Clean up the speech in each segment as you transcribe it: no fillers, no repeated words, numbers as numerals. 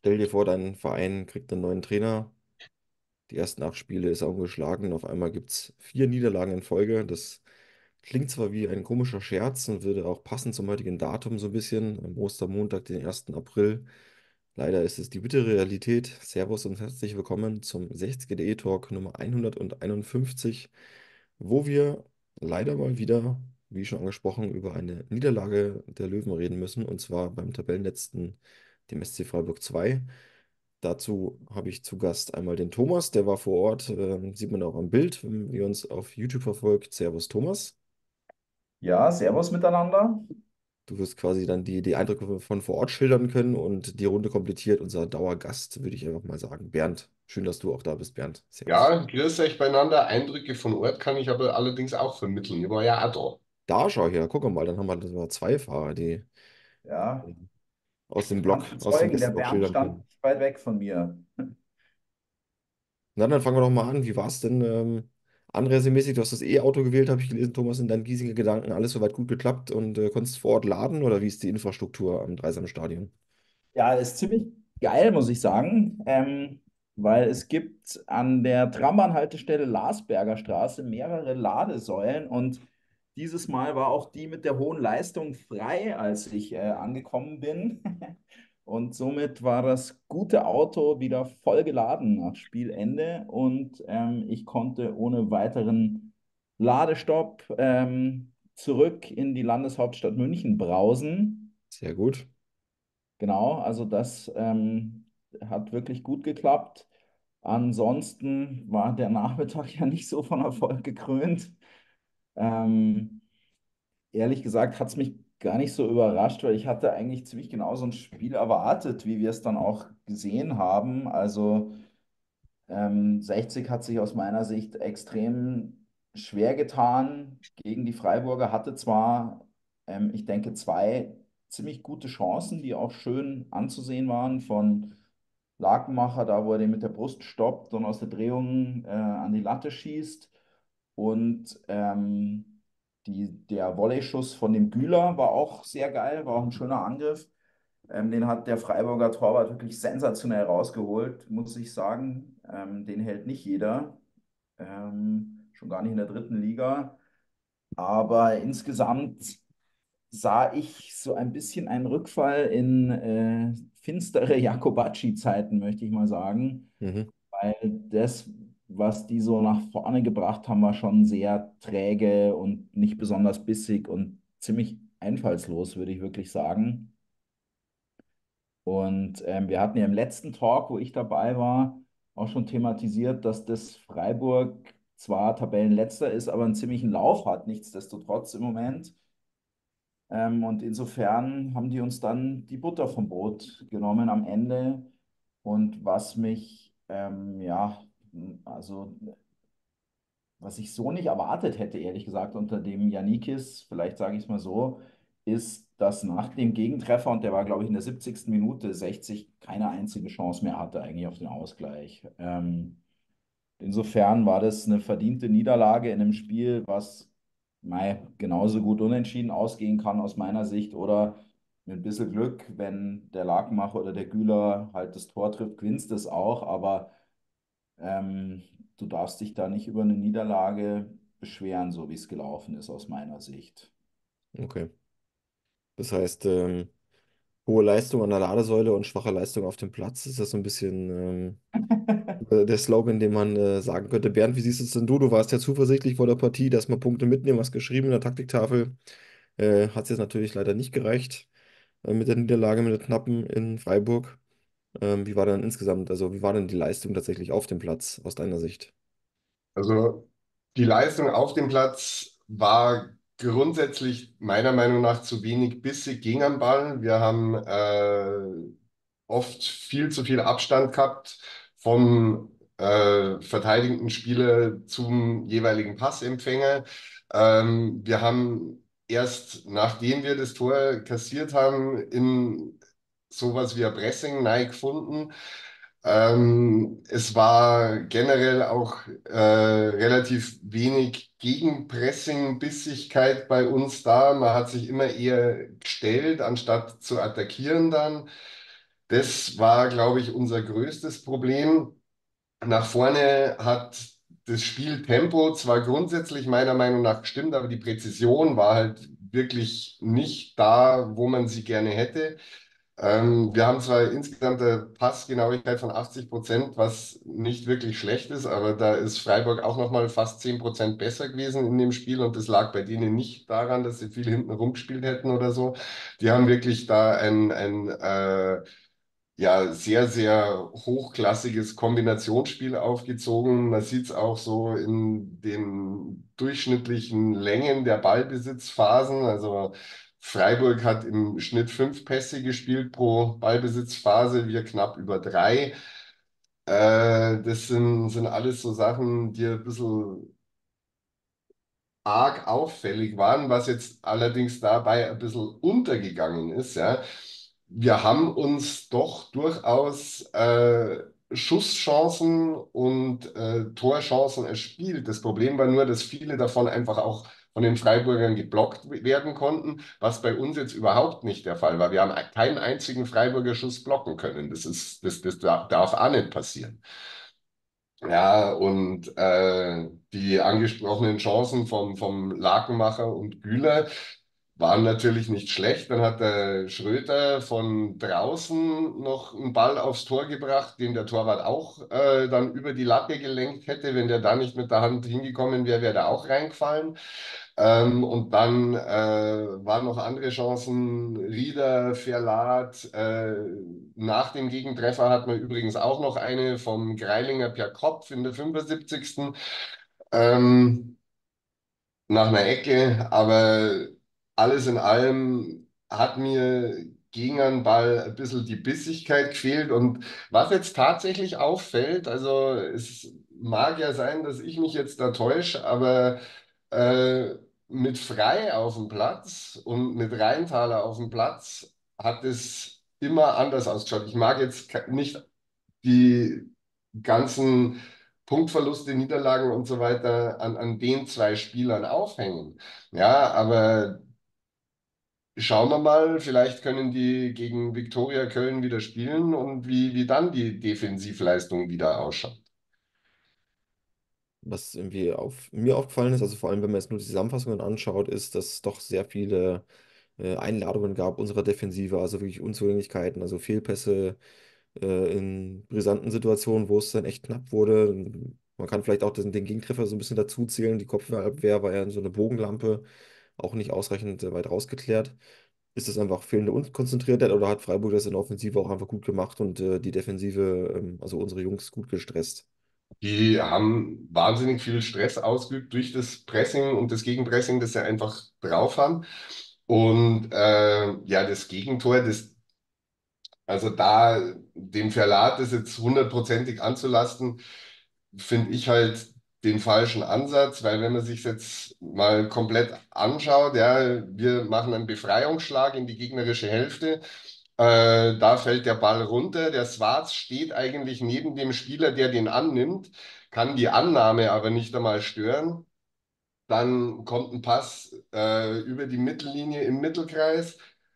Stell dir vor, dein Verein kriegt einen neuen Trainer. Die ersten 8 Spiele ist er ungeschlagen. Auf einmal gibt es 4 Niederlagen in Folge. Das klingt zwar wie ein komischer Scherz und würde auch passen zum heutigen Datum so ein bisschen, am Ostermontag, den 1. April. Leider ist es die bittere Realität. Servus und herzlich willkommen zum 60er.de Talk Nummer 151, wo wir leider mal wieder, wie schon angesprochen, über eine Niederlage der Löwen reden müssen, und zwar beim Tabellenletzten, dem SC Freiburg 2. Dazu habe ich zu Gast einmal den Thomas, der war vor Ort, sieht man auch am Bild, wenn ihr uns auf YouTube verfolgt. Servus Thomas. Ja, Servus miteinander. Du wirst quasi dann die Eindrücke von vor Ort schildern können, und die Runde komplettiert unser Dauergast, würde ich einfach mal sagen. Bernd, schön, dass du auch da bist, Bernd. Servus. Ja, grüß euch beieinander. Eindrücke von Ort kann ich aber allerdings auch vermitteln. Ich war ja auch Da schau her, guck mal, dann haben wir sogar 2 Fahrer, die Ja, aus dem ich kann Block, aus dem bezeugen, der Gästeblock Bernd schildern stand können. nicht weit weg von mir. Na, dann fangen wir doch mal an. Wie war es denn anreisemäßig? Du hast das E-Auto gewählt, habe ich gelesen, Thomas, in deinen Giesinger Gedanken. Alles soweit gut geklappt und konntest vor Ort laden, oder wie ist die Infrastruktur am Dreisamstadion? Ja, ist ziemlich geil, muss ich sagen, weil es gibt an der Trambahnhaltestelle Larsberger Straße mehrere Ladesäulen und dieses Mal war auch die mit der hohen Leistung frei, als ich angekommen bin. Und somit war das gute Auto wieder voll geladen nach Spielende und ich konnte ohne weiteren Ladestopp zurück in die Landeshauptstadt München brausen. Sehr gut. Genau, also das hat wirklich gut geklappt. Ansonsten war der Nachmittag ja nicht so von Erfolg gekrönt. Ähm, Ehrlich gesagt hat es mich gar nicht so überrascht, weil ich hatte eigentlich ziemlich genau so ein Spiel erwartet, wie wir es dann auch gesehen haben. Also 60 hat sich aus meiner Sicht extrem schwer getan gegen die Freiburger, hatte zwar, ich denke, zwei ziemlich gute Chancen, die auch schön anzusehen waren von Lakenmacher, da wo er den mit der Brust stoppt und aus der Drehung an die Latte schießt. Und der Volley-Schuss von dem Güler war auch sehr geil, war auch ein schöner Angriff. Den hat der Freiburger Torwart wirklich sensationell rausgeholt, muss ich sagen. Den hält nicht jeder, schon gar nicht in der dritten Liga. Aber insgesamt sah ich so ein bisschen einen Rückfall in finstere Jakobacci-Zeiten, möchte ich mal sagen. Mhm. Weil das, was die so nach vorne gebracht haben, war schon sehr träge und nicht besonders bissig und ziemlich einfallslos, würde ich wirklich sagen. Und wir hatten ja im letzten Talk, wo ich dabei war, auch schon thematisiert, dass das Freiburg zwar Tabellenletzter ist, aber einen ziemlichen Lauf hat, nichtsdestotrotz im Moment. Und insofern haben die uns dann die Butter vom Brot genommen am Ende. Und was mich, ja, also was ich so nicht erwartet hätte, ehrlich gesagt, unter dem Yannickis, vielleicht sage ich es mal so, ist, dass nach dem Gegentreffer, und der war, glaube ich, in der 70. Minute, 60 keine einzige Chance mehr hatte eigentlich auf den Ausgleich. Insofern war das eine verdiente Niederlage in einem Spiel, was genauso gut unentschieden ausgehen kann aus meiner Sicht oder mit ein bisschen Glück, wenn der Lakenmacher oder der Güler halt das Tor trifft, gewinnst es auch, aber ähm, du darfst dich da nicht über eine Niederlage beschweren, so wie es gelaufen ist aus meiner Sicht. Okay. Das heißt, hohe Leistung an der Ladesäule und schwache Leistung auf dem Platz, ist das so ein bisschen der Slogan, den man sagen könnte. Bernd, wie siehst du es denn du? Du warst ja zuversichtlich vor der Partie, dass man Punkte mitnehmen, hast geschrieben in der Taktiktafel. Hat es jetzt natürlich leider nicht gereicht mit der Niederlage, mit der knappen in Freiburg. Wie war denn insgesamt, also wie war denn die Leistung tatsächlich auf dem Platz aus deiner Sicht? Also die Leistung auf dem Platz war grundsätzlich meiner Meinung nach zu wenig bissig gegen den Ball. Wir haben oft viel zu viel Abstand gehabt vom verteidigenden Spieler zum jeweiligen Passempfänger. Wir haben erst nachdem wir das Tor kassiert haben, in sowas wie ein Pressing neu gefunden. Es war generell auch relativ wenig Gegenpressing, Bissigkeit bei uns da. Man hat sich immer eher gestellt, anstatt zu attackieren dann. Das war, glaube ich, unser größtes Problem. Nach vorne hat das Spieltempo zwar grundsätzlich meiner Meinung nach gestimmt, aber die Präzision war halt wirklich nicht da, wo man sie gerne hätte. Wir haben zwar insgesamt eine Passgenauigkeit von 80%, was nicht wirklich schlecht ist, aber da ist Freiburg auch nochmal fast 10% besser gewesen in dem Spiel und das lag bei denen nicht daran, dass sie viel hinten rumgespielt hätten oder so. Die haben wirklich da ein ja, sehr, sehr hochklassiges Kombinationsspiel aufgezogen. Man sieht es auch so in den durchschnittlichen Längen der Ballbesitzphasen. Also Freiburg hat im Schnitt 5 Pässe gespielt pro Ballbesitzphase, wir knapp über 3. Das sind alles so Sachen, die ein bisschen arg auffällig waren, was jetzt allerdings dabei ein bisschen untergegangen ist. Ja. Wir haben uns doch durchaus Schusschancen und Torchancen erspielt. Das Problem war nur, dass viele davon einfach auch von den Freiburgern geblockt werden konnten, was bei uns jetzt überhaupt nicht der Fall war. Wir haben keinen einzigen Freiburger Schuss blocken können. Das darf auch nicht passieren. Ja, und die angesprochenen Chancen vom Lakenmacher und Güler waren natürlich nicht schlecht. Dann hat der Schröter von draußen noch einen Ball aufs Tor gebracht, den der Torwart auch dann über die Latte gelenkt hätte. Wenn der da nicht mit der Hand hingekommen wäre, wäre der auch reingefallen. Und dann waren noch andere Chancen. Rieder, Verlat. Nach dem Gegentreffer hat man übrigens auch noch eine vom Greilinger per Kopf in der 75. Ähm, Nach einer Ecke, aber alles in allem hat mir gegen einen Ball ein bisschen die Bissigkeit gefehlt. Und was jetzt tatsächlich auffällt, also es mag ja sein, dass ich mich jetzt da täusche, aber äh, mit Frei auf dem Platz und mit Rheintaler auf dem Platz hat es immer anders ausgeschaut. Ich mag jetzt nicht die ganzen Punktverluste, Niederlagen und so weiter an den zwei Spielern aufhängen. Ja, aber schauen wir mal, vielleicht können die gegen Viktoria Köln wieder spielen und wie dann die Defensivleistung wieder ausschaut. Was irgendwie mir aufgefallen ist, also vor allem, wenn man jetzt nur die Zusammenfassungen anschaut, ist, dass es doch sehr viele Einladungen gab unserer Defensive, also wirklich Unzulänglichkeiten, also Fehlpässe in brisanten Situationen, wo es dann echt knapp wurde. Man kann vielleicht auch den Gegentreffer so ein bisschen dazu zählen. Die Kopfballabwehr war ja so eine Bogenlampe, auch nicht ausreichend weit rausgeklärt. Ist das einfach fehlende Unkonzentriertheit oder hat Freiburg das in der Offensive auch einfach gut gemacht und die Defensive, also unsere Jungs, gut gestresst? Die haben wahnsinnig viel Stress ausgeübt durch das Pressing und das Gegenpressing, das sie einfach drauf haben. Und ja, das Gegentor, also da dem Verlat das jetzt hundertprozentig anzulasten, finde ich halt den falschen Ansatz, weil wenn man sich jetzt mal komplett anschaut, ja, wir machen einen Befreiungsschlag in die gegnerische Hälfte, da fällt der Ball runter, der Schwarz steht eigentlich neben dem Spieler, der den annimmt, kann die Annahme aber nicht einmal stören. Dann kommt ein Pass über die Mittellinie im Mittelkreis.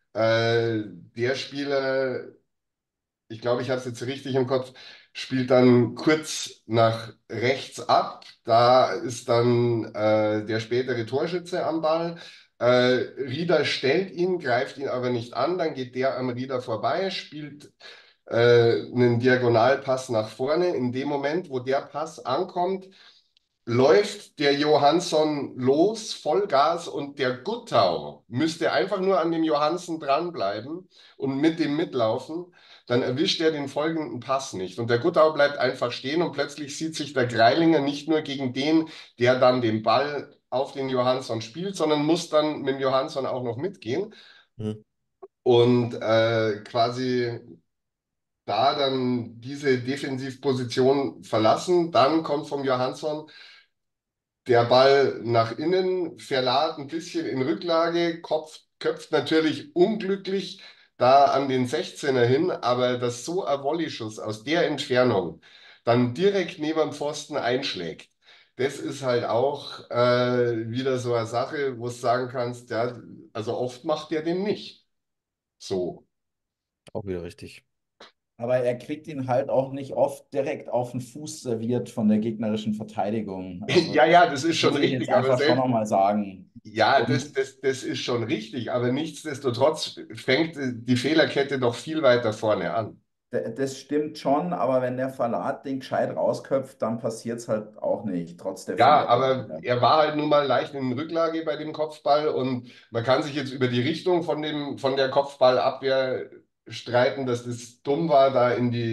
Der Spieler, ich glaube, ich habe es jetzt richtig im Kopf, spielt dann kurz nach rechts ab. Da ist dann der spätere Torschütze am Ball. Rieder stellt ihn, greift ihn aber nicht an. Dann geht der am Rieder vorbei, spielt einen Diagonalpass nach vorne. In dem Moment, wo der Pass ankommt, läuft der Johansson los, Vollgas und der Guttau müsste einfach nur an dem Johansen dranbleiben und mit dem mitlaufen, dann erwischt er den folgenden Pass nicht. Und der Guttau bleibt einfach stehen und plötzlich sieht sich der Greilinger nicht nur gegen den, der dann den Ball auf den Johansson spielt, sondern muss dann mit dem Johansson auch noch mitgehen Hm. und quasi da dann diese Defensivposition verlassen. Dann kommt vom Johansson der Ball nach innen, Verlat ein bisschen in Rücklage, Kopf köpft natürlich unglücklich da an den 16er hin, aber dass so ein Volleyschuss aus der Entfernung dann direkt neben dem Pfosten einschlägt, das ist halt auch wieder so eine Sache, wo du sagen kannst, ja, also oft macht der den nicht. So. Auch wieder richtig. Aber er kriegt ihn halt auch nicht oft direkt auf den Fuß serviert von der gegnerischen Verteidigung. Also Ja, ja, das ist schon muss ich jetzt richtig, aber einfach schon selbst, nochmal sagen. ja, Und das ist schon richtig, aber nichtsdestotrotz fängt die Fehlerkette doch viel weiter vorne an. das stimmt schon, aber wenn der Verlat den gescheit rausköpft, dann passiert es halt auch nicht, trotz der Ja, Fehler. aber er war halt nun mal leicht in Rücklage bei dem Kopfball und man kann sich jetzt über die Richtung von der Kopfballabwehr streiten, dass das dumm war, da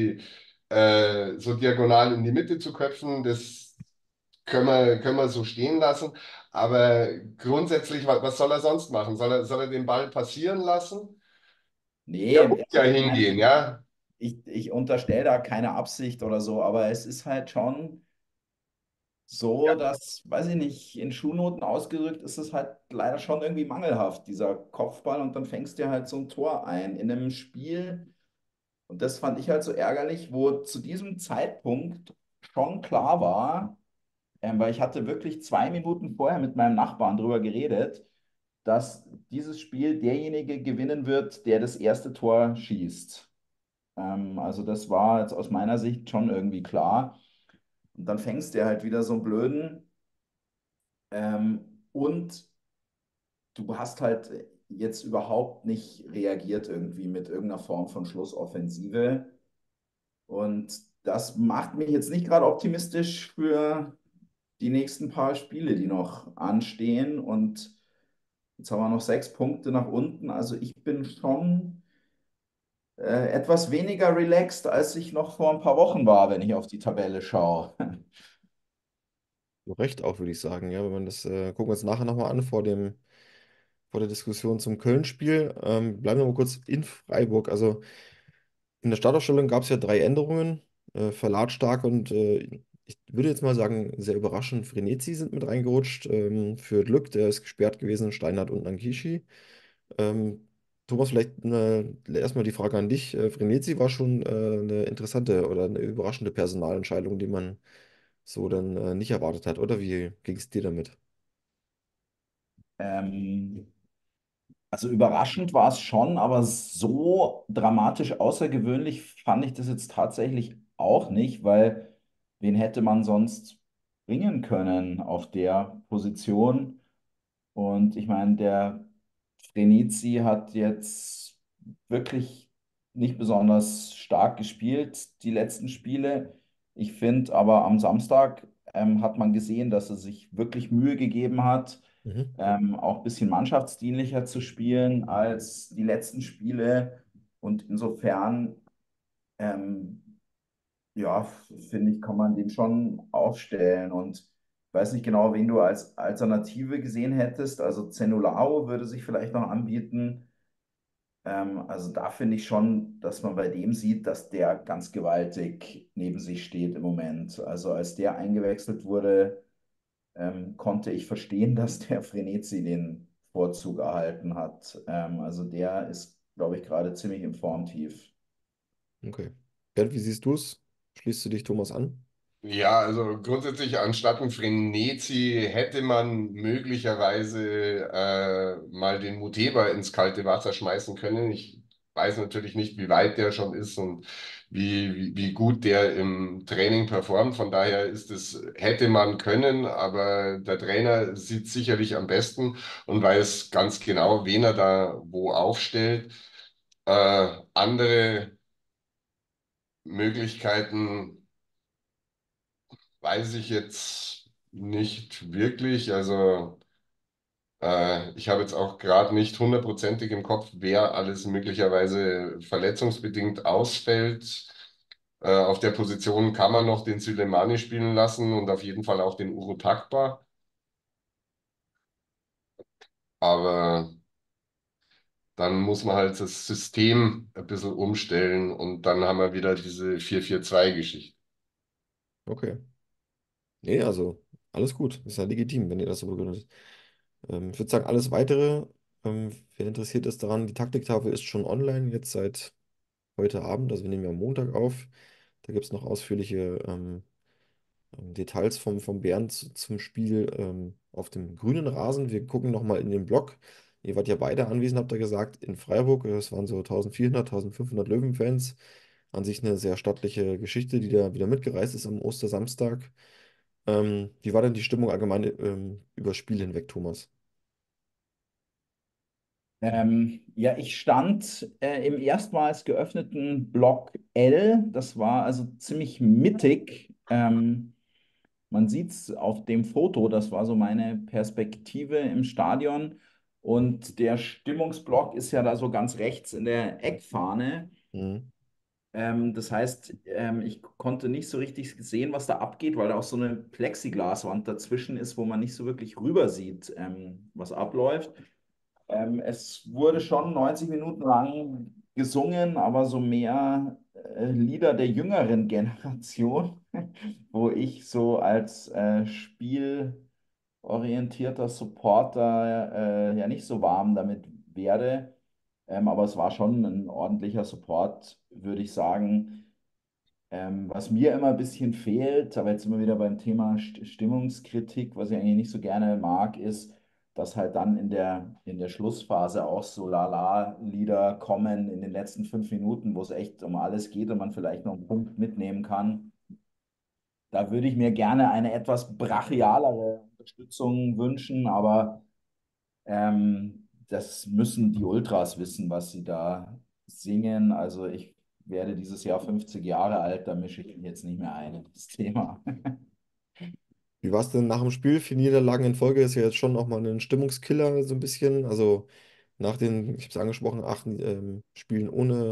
so diagonal in die Mitte zu köpfen. Das können wir so stehen lassen. Aber grundsätzlich, was soll er sonst machen? Soll er den Ball passieren lassen? Der muss Nee, ja also ich meine, hingehen, ja? ich unterstelle da keine Absicht oder so, aber es ist halt schon so, dass, weiß ich nicht, in Schulnoten ausgedrückt ist es halt leider schon irgendwie mangelhaft, dieser Kopfball, und dann fängst du halt so ein Tor ein in einem Spiel. Und das fand ich halt so ärgerlich, wo zu diesem Zeitpunkt schon klar war, weil ich hatte wirklich 2 Minuten vorher mit meinem Nachbarn drüber geredet, dass dieses Spiel derjenige gewinnen wird, der das erste Tor schießt. Also das war jetzt aus meiner Sicht schon irgendwie klar. Und dann fängst du halt wieder so einen blöden. Und du hast halt jetzt überhaupt nicht reagiert irgendwie mit irgendeiner Form von Schlussoffensive. Und das macht mich jetzt nicht gerade optimistisch für die nächsten paar Spiele, die noch anstehen. Und jetzt haben wir noch 6 Punkte nach unten. Also ich bin schon etwas weniger relaxed, als ich noch vor ein paar Wochen war, wenn ich auf die Tabelle schaue. So recht auch, würde ich sagen. Ja, wenn man das, gucken wir uns nachher nochmal an vor der Diskussion zum Köln-Spiel. Bleiben wir mal kurz in Freiburg. Also in der Startaufstellung gab es ja drei Änderungen. Verlat stark und ich würde jetzt mal sagen, sehr überraschend, Frenetzi sind mit reingerutscht. Für Glück, der ist gesperrt gewesen, Steinhardt und Nankishi. Thomas, vielleicht erstmal die Frage an dich. Frenetzi war schon eine interessante oder eine überraschende Personalentscheidung, die man so dann nicht erwartet hat, oder wie ging es dir damit? Ähm, Also überraschend war es schon, aber so dramatisch außergewöhnlich fand ich das jetzt tatsächlich auch nicht, weil wen hätte man sonst bringen können auf der Position? Und ich meine, der Frenizi hat jetzt wirklich nicht besonders stark gespielt, die letzten Spiele. Ich finde aber am Samstag hat man gesehen, dass er sich wirklich Mühe gegeben hat, Mhm. auch ein bisschen mannschaftsdienlicher zu spielen als die letzten Spiele. Und insofern, ja, finde ich, kann man den schon aufstellen. Und ich weiß nicht genau, wen du als Alternative gesehen hättest. Also Zenolao würde sich vielleicht noch anbieten. Also da finde ich schon, dass man bei dem sieht, dass der ganz gewaltig neben sich steht im Moment. Also als der eingewechselt wurde, konnte ich verstehen, dass der Frenetzi den Vorzug erhalten hat. Also der ist, glaube ich, gerade ziemlich im Formtief. Okay. Bernd, wie siehst du es? Schließt du dich Thomas an? Ja, also grundsätzlich anstatt ein Frenetzi hätte man möglicherweise mal den Muteba ins kalte Wasser schmeißen können. Ich weiß natürlich nicht, wie weit der schon ist und wie gut der im Training performt. Von daher hätte man können, aber der Trainer sieht sicherlich am besten und weiß ganz genau, wen er da wo aufstellt. Andere Möglichkeiten weiß ich jetzt nicht wirklich. Also ich habe jetzt auch gerade nicht hundertprozentig im Kopf, wer alles möglicherweise verletzungsbedingt ausfällt. Auf der Position kann man noch den Süleimani spielen lassen und auf jeden Fall auch den Uru Takba. Aber dann muss man halt das System ein bisschen umstellen und dann haben wir wieder diese 4-4-2-Geschichte. Okay. Nee, also alles gut. Ist ja legitim, wenn ihr das so begründet. Ich würde sagen, alles weitere, wer interessiert ist daran, die Taktiktafel ist schon online, jetzt seit heute Abend, also wir nehmen ja am Montag auf. Da gibt es noch ausführliche Details vom Bernd zum Spiel auf dem grünen Rasen. Wir gucken nochmal in den Blog. Ihr wart ja beide anwesend, habt ihr gesagt, in Freiburg. Es waren so 1400, 1500 Löwenfans. An sich eine sehr stattliche Geschichte, die da wieder mitgereist ist am Ostersamstag. Wie war denn die Stimmung allgemein über das Spiel hinweg, Thomas? Ja, ich stand im erstmals geöffneten Block L. Das war also ziemlich mittig. Man sieht es auf dem Foto, das war so meine Perspektive im Stadion. Und der Stimmungsblock ist ja da so ganz rechts in der Eckfahne. Mhm. Das heißt, ich konnte nicht so richtig sehen, was da abgeht, weil da auch so eine Plexiglaswand dazwischen ist, wo man nicht so wirklich rüber sieht, was abläuft. Es wurde schon 90 Minuten lang gesungen, aber so mehr Lieder der jüngeren Generation, wo ich so als spielorientierter Supporter ja nicht so warm damit werde. Aber es war schon ein ordentlicher Support, würde ich sagen. Was mir immer ein bisschen fehlt, aber jetzt sind wir wieder beim Thema Stimmungskritik, was ich eigentlich nicht so gerne mag, ist, dass halt dann in der Schlussphase auch so Lala-Lieder kommen in den letzten 5 Minuten, wo es echt um alles geht und man vielleicht noch einen Punkt mitnehmen kann. Da würde ich mir gerne eine etwas brachialere Unterstützung wünschen, aber das müssen die Ultras wissen, was sie da singen. Also ich werde dieses Jahr 50 Jahre alt, da mische ich mich jetzt nicht mehr ein in das Thema. Wie war es denn nach dem Spiel? 4 Niederlagen in Folge ist ja jetzt schon auch mal ein Stimmungskiller, so ein bisschen. Also nach den, ich habe es angesprochen, 8 Spielen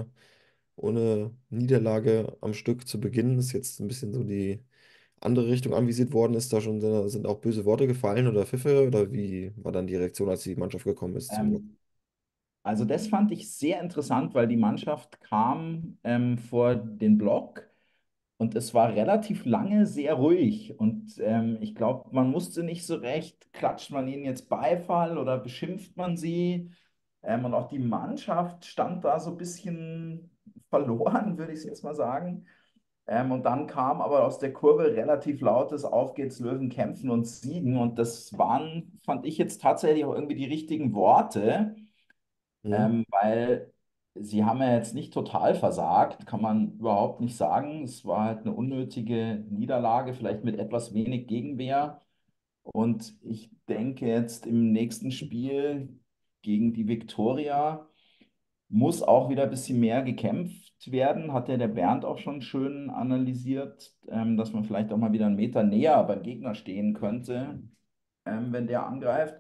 ohne Niederlage am Stück zu beginnen, ist jetzt ein bisschen so die andere Richtung anvisiert worden. Ist da schon, sind auch böse Worte gefallen oder Pfiffe? Oder wie war dann die Reaktion, als die Mannschaft gekommen ist zum Block? Ähm, also das fand ich sehr interessant, weil die Mannschaft kam vor den Block und es war relativ lange sehr ruhig. Und ich glaube, man musste nicht so recht, klatscht man ihnen jetzt Beifall oder beschimpft man sie? Und auch die Mannschaft stand da so ein bisschen verloren, würde ich jetzt mal sagen. Und dann kam aber aus der Kurve relativ lautes Auf geht's Löwen kämpfen und siegen. Und das waren, fand ich jetzt tatsächlich auch irgendwie die richtigen Worte, Mhm. weil sie haben ja jetzt nicht total versagt, kann man überhaupt nicht sagen. Es war halt eine unnötige Niederlage, vielleicht mit etwas wenig Gegenwehr. Und ich denke jetzt im nächsten Spiel gegen die Viktoria muss auch wieder ein bisschen mehr gekämpft werden. Hat ja der Bernd auch schon schön analysiert, dass man vielleicht auch mal wieder einen Meter näher beim Gegner stehen könnte, wenn der angreift.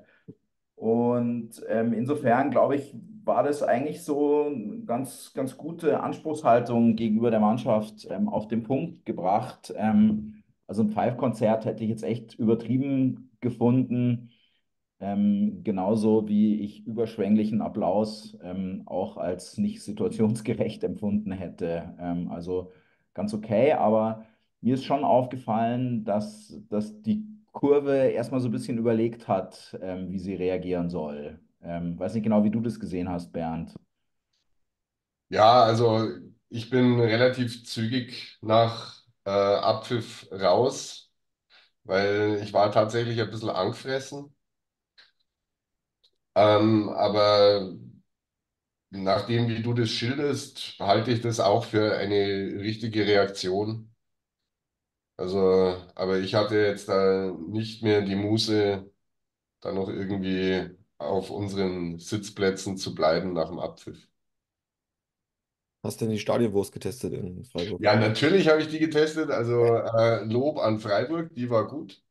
Und insofern glaube ich, war das eigentlich so eine ganz, ganz gute Anspruchshaltung gegenüber der Mannschaft auf den Punkt gebracht. Also ein Five-Konzert hätte ich jetzt echt übertrieben gefunden. Genauso wie ich überschwänglichen Applaus auch als nicht situationsgerecht empfunden hätte. Also ganz okay, aber mir ist schon aufgefallen, dass die Kurve erstmal so ein bisschen überlegt hat, wie sie reagieren soll. Weiß nicht genau, wie du das gesehen hast, Bernd. Ja, also ich bin relativ zügig nach Abpfiff raus, weil ich war tatsächlich ein bisschen angefressen. Aber nachdem, wie du das schilderst, halte ich das auch für eine richtige Reaktion. Also, aber ich hatte jetzt da nicht mehr die Muße, da noch irgendwie auf unseren Sitzplätzen zu bleiben nach dem Abpfiff. Hast du denn die Stadionwurst getestet in Freiburg? Ja, natürlich habe ich die getestet. Also Lob an Freiburg, die war gut.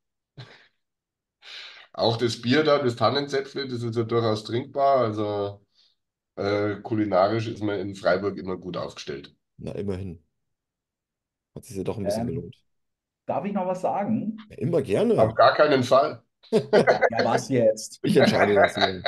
Auch das Bier da, das Tannenzäpfle, das ist ja durchaus trinkbar. Also kulinarisch ist man in Freiburg immer gut aufgestellt. Na, immerhin. Hat sich ja doch ein bisschen Ähm, gelohnt. darf ich noch was sagen? Ja, immer Auf gerne. gar keinen Fall. Ja, was jetzt? Ich entscheide das hier.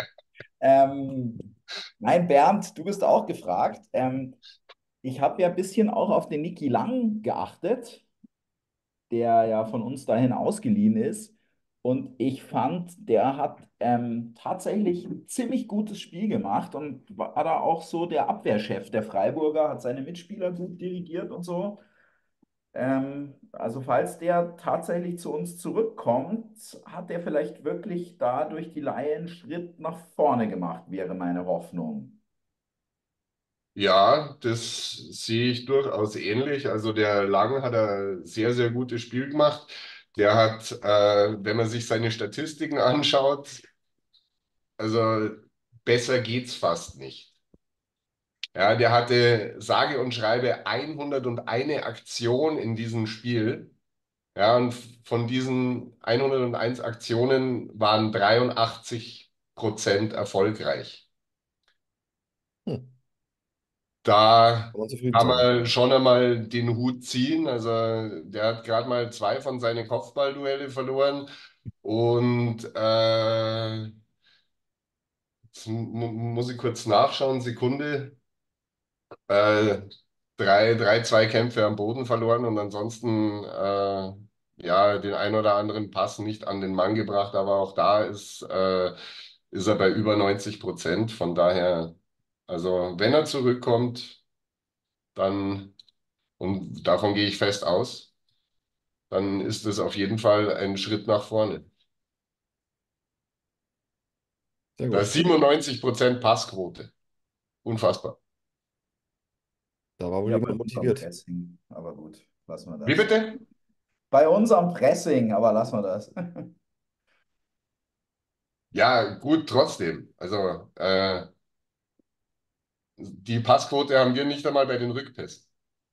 Nein, Bernd, du bist auch gefragt. Ich habe ja ein bisschen auch auf den Niki Lang geachtet, der ja von uns dahin ausgeliehen ist. Und ich fand, der hat tatsächlich ein ziemlich gutes Spiel gemacht und war da auch so der Abwehrchef der Freiburger, hat seine Mitspieler gut dirigiert und so. Also falls der tatsächlich zu uns zurückkommt, hat er vielleicht wirklich da durch die Leihe einen Schritt nach vorne gemacht, wäre meine Hoffnung. Ja, das sehe ich durchaus ähnlich. Also der Lang hat ein sehr, sehr gutes Spiel gemacht. Der hat, wenn man sich seine Statistiken anschaut, also besser geht's fast nicht. Ja, der hatte sage und schreibe 101 Aktion in diesem Spiel. Ja, und von diesen 101 Aktionen waren 83% erfolgreich. Hm, Da kann man zufrieden kann sein. man schon einmal den Hut ziehen. Also der hat gerade mal zwei von seinen Kopfballduelle verloren. Und jetzt muss ich kurz nachschauen, Sekunde. Äh, drei Zweikämpfe am Boden verloren und ansonsten ja den ein oder anderen Pass nicht an den Mann gebracht. Aber auch da ist er bei über 90%. Von daher, also wenn er zurückkommt, dann, und davon gehe ich fest aus, dann ist es auf jeden Fall ein Schritt nach vorne. Sehr Da gut. ist 97% Passquote. Unfassbar. Da war wohl Ja, bei jemand unserem motiviert. Pressing. Aber gut, lassen wir Wie das. bitte? Bei unserem Pressing, aber lassen wir das. Ja, gut, trotzdem. Also die Passquote haben wir nicht einmal bei den Rückpässen.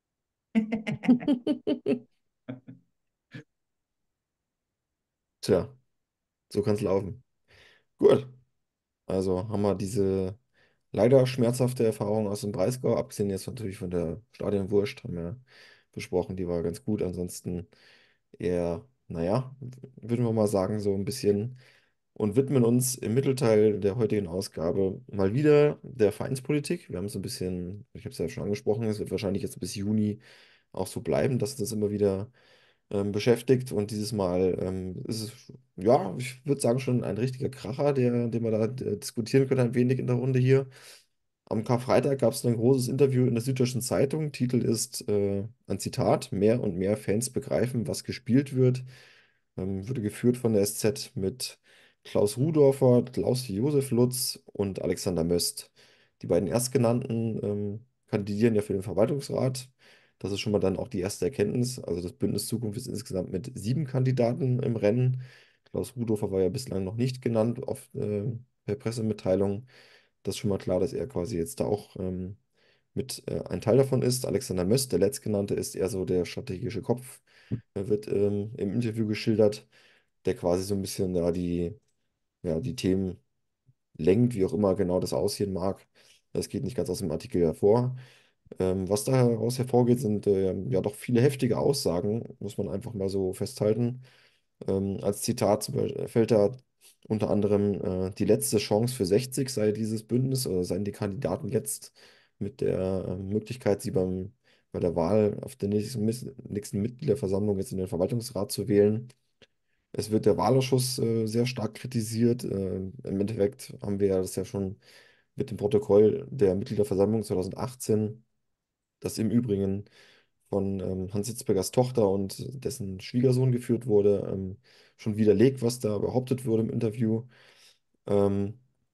Tja, so kann es laufen. Gut, also haben wir diese leider schmerzhafte Erfahrung aus dem Breisgau, abgesehen jetzt natürlich von der Stadionwurst, haben wir besprochen, die war ganz gut. Ansonsten eher, naja, würden wir mal sagen, so ein bisschen und widmen uns im Mittelteil der heutigen Ausgabe mal wieder der Vereinspolitik. Wir haben es ein bisschen, ich habe es ja schon angesprochen, es wird wahrscheinlich jetzt bis Juni auch so bleiben, dass das immer wieder beschäftigt. Und dieses Mal ist es, ja, ich würde sagen, schon ein richtiger Kracher, den wir da diskutieren können, ein wenig in der Runde hier. Am Karfreitag gab es ein großes Interview in der Süddeutschen Zeitung. Titel ist ein Zitat: Mehr und mehr Fans begreifen, was gespielt wird. Wurde geführt von der SZ mit Klaus Rudorfer, Klaus Josef Lutz und Alexander Möst. Die beiden Erstgenannten kandidieren ja für den Verwaltungsrat. Das ist schon mal dann auch die erste Erkenntnis. Also das Bündnis Zukunft ist insgesamt mit 7 Kandidaten im Rennen. Klaus Rudorfer war ja bislang noch nicht genannt per Pressemitteilung. Das ist schon mal klar, dass er quasi jetzt da auch mit ein Teil davon ist. Alexander Möst, der Letztgenannte, ist eher so der strategische Kopf. Er wird im Interview geschildert, der quasi so ein bisschen da die Themen lenkt, wie auch immer genau das aussehen mag. Das geht nicht ganz aus dem Artikel hervor. Was daraus hervorgeht, sind ja doch viele heftige Aussagen, muss man einfach mal so festhalten. Als Zitat fällt da unter anderem, die letzte Chance für 60 sei dieses Bündnis oder seien die Kandidaten jetzt mit der Möglichkeit, sie bei der Wahl auf der nächsten Mitgliederversammlung jetzt in den Verwaltungsrat zu wählen. Es wird der Wahlausschuss sehr stark kritisiert. Im Endeffekt haben wir ja das ja schon mit dem Protokoll der Mitgliederversammlung 2018, das im Übrigen von Hans Hitzbergers Tochter und dessen Schwiegersohn geführt wurde, schon widerlegt, was da behauptet wurde im Interview. Ähm,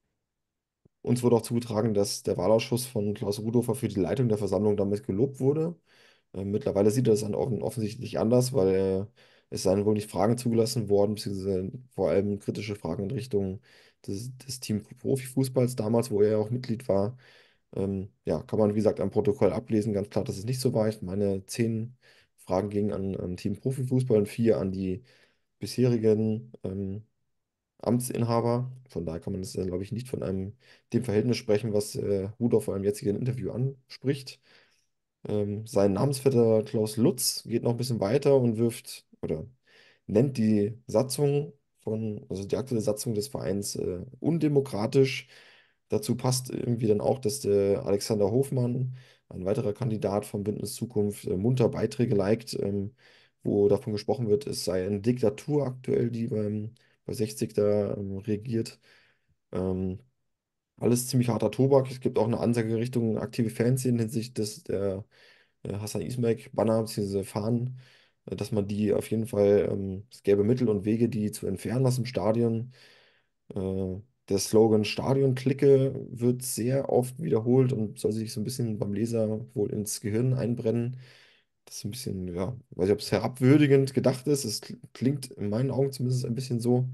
Uns wurde auch zugetragen, dass der Wahlausschuss von Klaus Rudolpher für die Leitung der Versammlung damit gelobt wurde. Mittlerweile sieht er das offensichtlich anders, weil es seien wohl nicht Fragen zugelassen worden, beziehungsweise vor allem kritische Fragen in Richtung des Team Profifußballs damals, wo er ja auch Mitglied war. Ja, kann man, wie gesagt, am Protokoll ablesen. Ganz klar, dass es nicht so war. Ich meine, 10 Fragen gingen an Team Profifußball und 4 an die bisherigen Amtsinhaber. Von daher kann man das, glaube ich, nicht von dem Verhältnis sprechen, was Rudolph vor einem jetzigen Interview anspricht. Sein Namensvetter Klaus Lutz geht noch ein bisschen weiter und wirft oder nennt die Satzung also die aktuelle Satzung des Vereins undemokratisch. Dazu passt irgendwie dann auch, dass der Alexander Hofmann, ein weiterer Kandidat vom Bündnis Zukunft, munter Beiträge liked, wo davon gesprochen wird, es sei eine Diktatur aktuell, die bei 60 da regiert. Ähm, Alles ziemlich harter Tobak. Es gibt auch eine Ansage Richtung aktive Fanszenen hinsichtlich der Hasan Ismail-Banner bzw. Fahnen, dass man die auf jeden Fall, es gäbe Mittel und Wege, die zu entfernen aus dem Stadion. Äh, Der Slogan Stadion-Clique wird sehr oft wiederholt und soll sich so ein bisschen beim Leser wohl ins Gehirn einbrennen. Das ist ein bisschen, ja, weiß nicht, ob es herabwürdigend gedacht ist. Es klingt in meinen Augen zumindest ein bisschen so.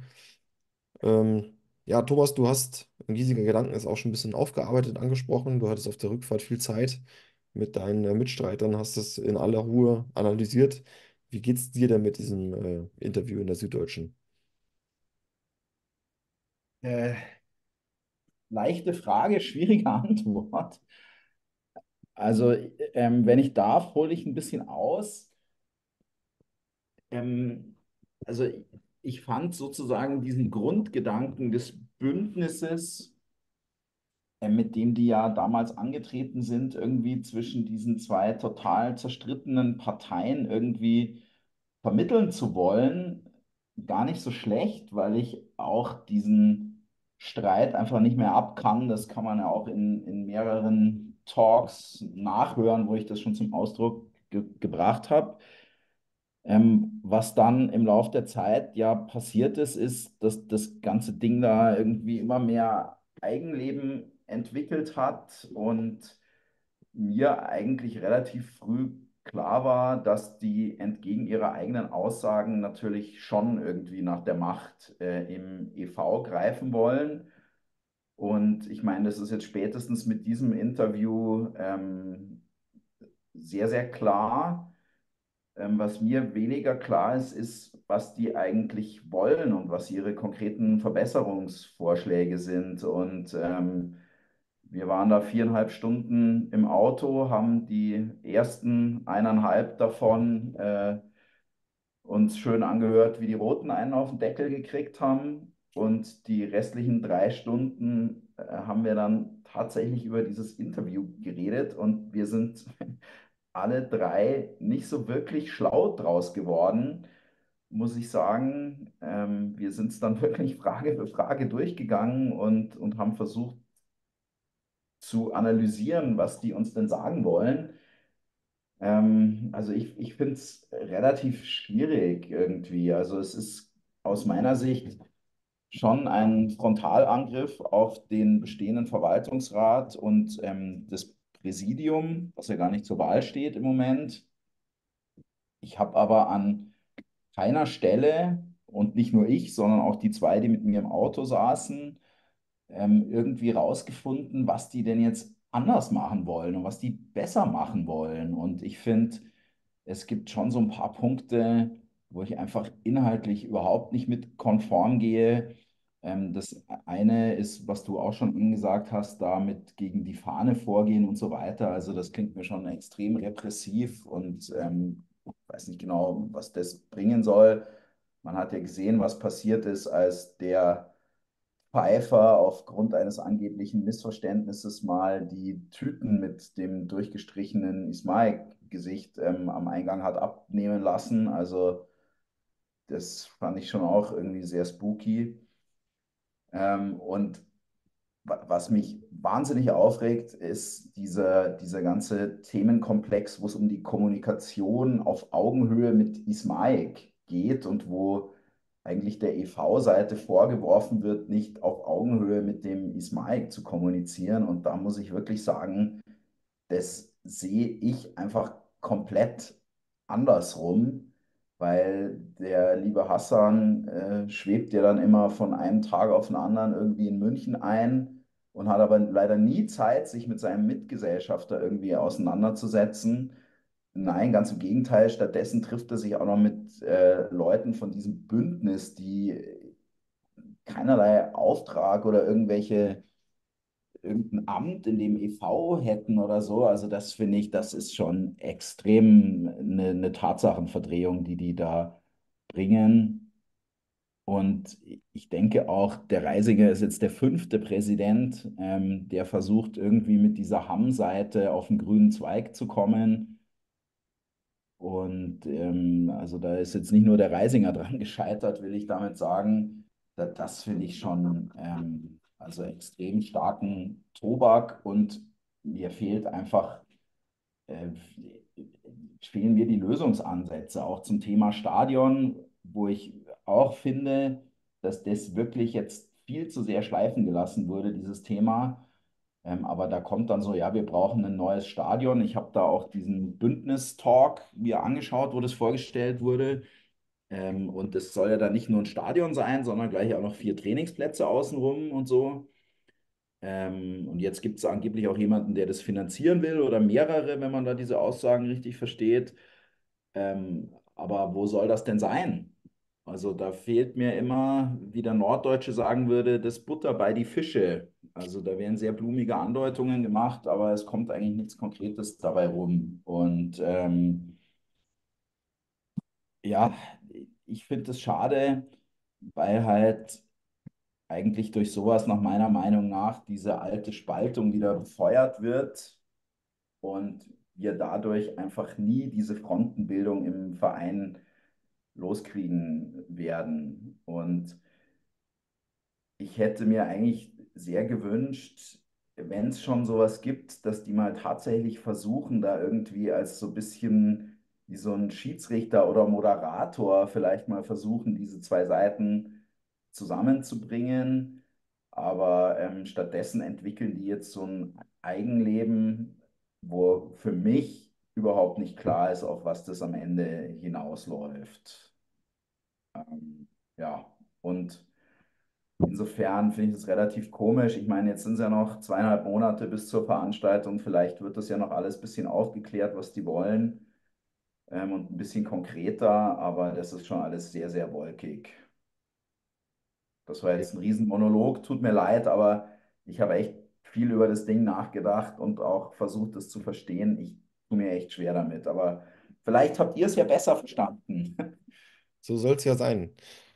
Ja, Thomas, du hast ein riesiger Gedanken ist auch schon ein bisschen aufgearbeitet angesprochen. Du hattest auf der Rückfahrt viel Zeit mit deinen Mitstreitern, hast es in aller Ruhe analysiert. Wie geht's dir denn mit diesem Interview in der Süddeutschen? Äh, Leichte Frage, schwierige Antwort. Also, wenn ich darf, hole ich ein bisschen aus. Ähm, also, ich fand sozusagen diesen Grundgedanken des Bündnisses, mit dem die ja damals angetreten sind, irgendwie zwischen diesen zwei total zerstrittenen Parteien irgendwie vermitteln zu wollen, gar nicht so schlecht, weil ich auch diesen Streit einfach nicht mehr ab kann. Das kann man ja auch in mehreren Talks nachhören, wo ich das schon zum Ausdruck gebracht habe. Was dann im Lauf der Zeit ja passiert ist, ist, dass das ganze Ding da irgendwie immer mehr Eigenleben entwickelt hat und mir eigentlich relativ früh klar war, dass die entgegen ihrer eigenen Aussagen natürlich schon irgendwie nach der Macht im EV greifen wollen. Und ich meine, das ist jetzt spätestens mit diesem Interview sehr, sehr klar. Was mir weniger klar ist, ist, was die eigentlich wollen und was ihre konkreten Verbesserungsvorschläge sind. Und wir waren da 4,5 Stunden im Auto, haben die ersten 1,5 davon uns schön angehört, wie die Roten einen auf den Deckel gekriegt haben. Und die restlichen 3 Stunden haben wir dann tatsächlich über dieses Interview geredet und wir sind alle drei nicht so wirklich schlau draus geworden, muss ich sagen. Wir sind es dann wirklich Frage für Frage durchgegangen und haben versucht zu analysieren, was die uns denn sagen wollen. Also ich finde es relativ schwierig irgendwie. Also es ist aus meiner Sicht schon ein Frontalangriff auf den bestehenden Verwaltungsrat und das Präsidium, was ja gar nicht zur Wahl steht im Moment. Ich habe aber an keiner Stelle und nicht nur ich, sondern auch die zwei, die mit mir im Auto saßen, irgendwie rausgefunden, was die denn jetzt anders machen wollen und was die besser machen wollen. Und ich finde, es gibt schon so ein paar Punkte, wo ich einfach inhaltlich überhaupt nicht mit konform gehe. Das eine ist, was du auch schon angesagt hast, damit gegen die Fahne vorgehen und so weiter. Also das klingt mir schon extrem repressiv und weiß nicht genau, was das bringen soll. Man hat ja gesehen, was passiert ist, als der Pfeiffer aufgrund eines angeblichen Missverständnisses mal die Tüten mit dem durchgestrichenen Ismail-Gesicht am Eingang hat abnehmen lassen. Also das fand ich schon auch irgendwie sehr spooky. Und was mich wahnsinnig aufregt, ist dieser ganze Themenkomplex, wo es um die Kommunikation auf Augenhöhe mit Ismaik geht und wo eigentlich der EV-Seite vorgeworfen wird, nicht auf Augenhöhe mit dem Ismaik zu kommunizieren. Und da muss ich wirklich sagen, das sehe ich einfach komplett andersrum, weil der liebe Hassan schwebt ja dann immer von einem Tag auf den anderen irgendwie in München ein und hat aber leider nie Zeit, sich mit seinem Mitgesellschafter irgendwie auseinanderzusetzen. Nein, ganz im Gegenteil. Stattdessen trifft er sich auch noch mit Leuten von diesem Bündnis, die keinerlei Auftrag oder irgendein Amt in dem EV hätten oder so. Also das finde ich, das ist schon extrem eine Tatsachenverdrehung, die die da bringen. Und ich denke auch, der Reisiger ist jetzt der fünfte Präsident, der versucht irgendwie mit dieser Hamm-Seite auf den grünen Zweig zu kommen. Und also da ist jetzt nicht nur der Reisinger dran gescheitert, will ich damit sagen. Das finde ich schon also extrem starken Tobak und mir fehlt einfach, äh, fehlen mir die Lösungsansätze, auch zum Thema Stadion, wo ich auch finde, dass das wirklich jetzt viel zu sehr schleifen gelassen wurde, dieses Thema. Aber da kommt dann so, ja, wir brauchen ein neues Stadion. Ich habe da auch diesen Bündnis-Talk mir angeschaut, wo das vorgestellt wurde. Und es soll ja dann nicht nur ein Stadion sein, sondern gleich auch noch 4 Trainingsplätze außenrum und so. Und jetzt gibt es angeblich auch jemanden, der das finanzieren will oder mehrere, wenn man da diese Aussagen richtig versteht. Aber wo soll das denn sein? Also da fehlt mir immer, wie der Norddeutsche sagen würde, das Butter bei die Fische. Also da werden sehr blumige Andeutungen gemacht, aber es kommt eigentlich nichts Konkretes dabei rum. Und ja, ich finde es schade, weil halt eigentlich durch sowas nach meiner Meinung nach diese alte Spaltung wieder befeuert wird und wir dadurch einfach nie diese Frontenbildung im Verein loskriegen werden. Und ich hätte mir eigentlich sehr gewünscht, wenn es schon sowas gibt, dass die mal tatsächlich versuchen, da irgendwie als so ein bisschen wie so ein Schiedsrichter oder Moderator vielleicht mal versuchen, diese zwei Seiten zusammenzubringen. Aber stattdessen entwickeln die jetzt so ein Eigenleben, wo für mich überhaupt nicht klar ist, auf was das am Ende hinausläuft. Ja, und insofern finde ich das relativ komisch. Ich meine, jetzt sind es ja noch 2,5 Monate bis zur Veranstaltung. Vielleicht wird das ja noch alles ein bisschen aufgeklärt, was die wollen, und ein bisschen konkreter, aber das ist schon alles sehr, sehr wolkig. Das war Ja. jetzt ein Riesenmonolog, tut mir leid, aber ich habe echt viel über das Ding nachgedacht und auch versucht, es zu verstehen. Ich tue mir echt schwer damit, aber vielleicht habt ihr es ja besser verstanden. So soll es ja sein.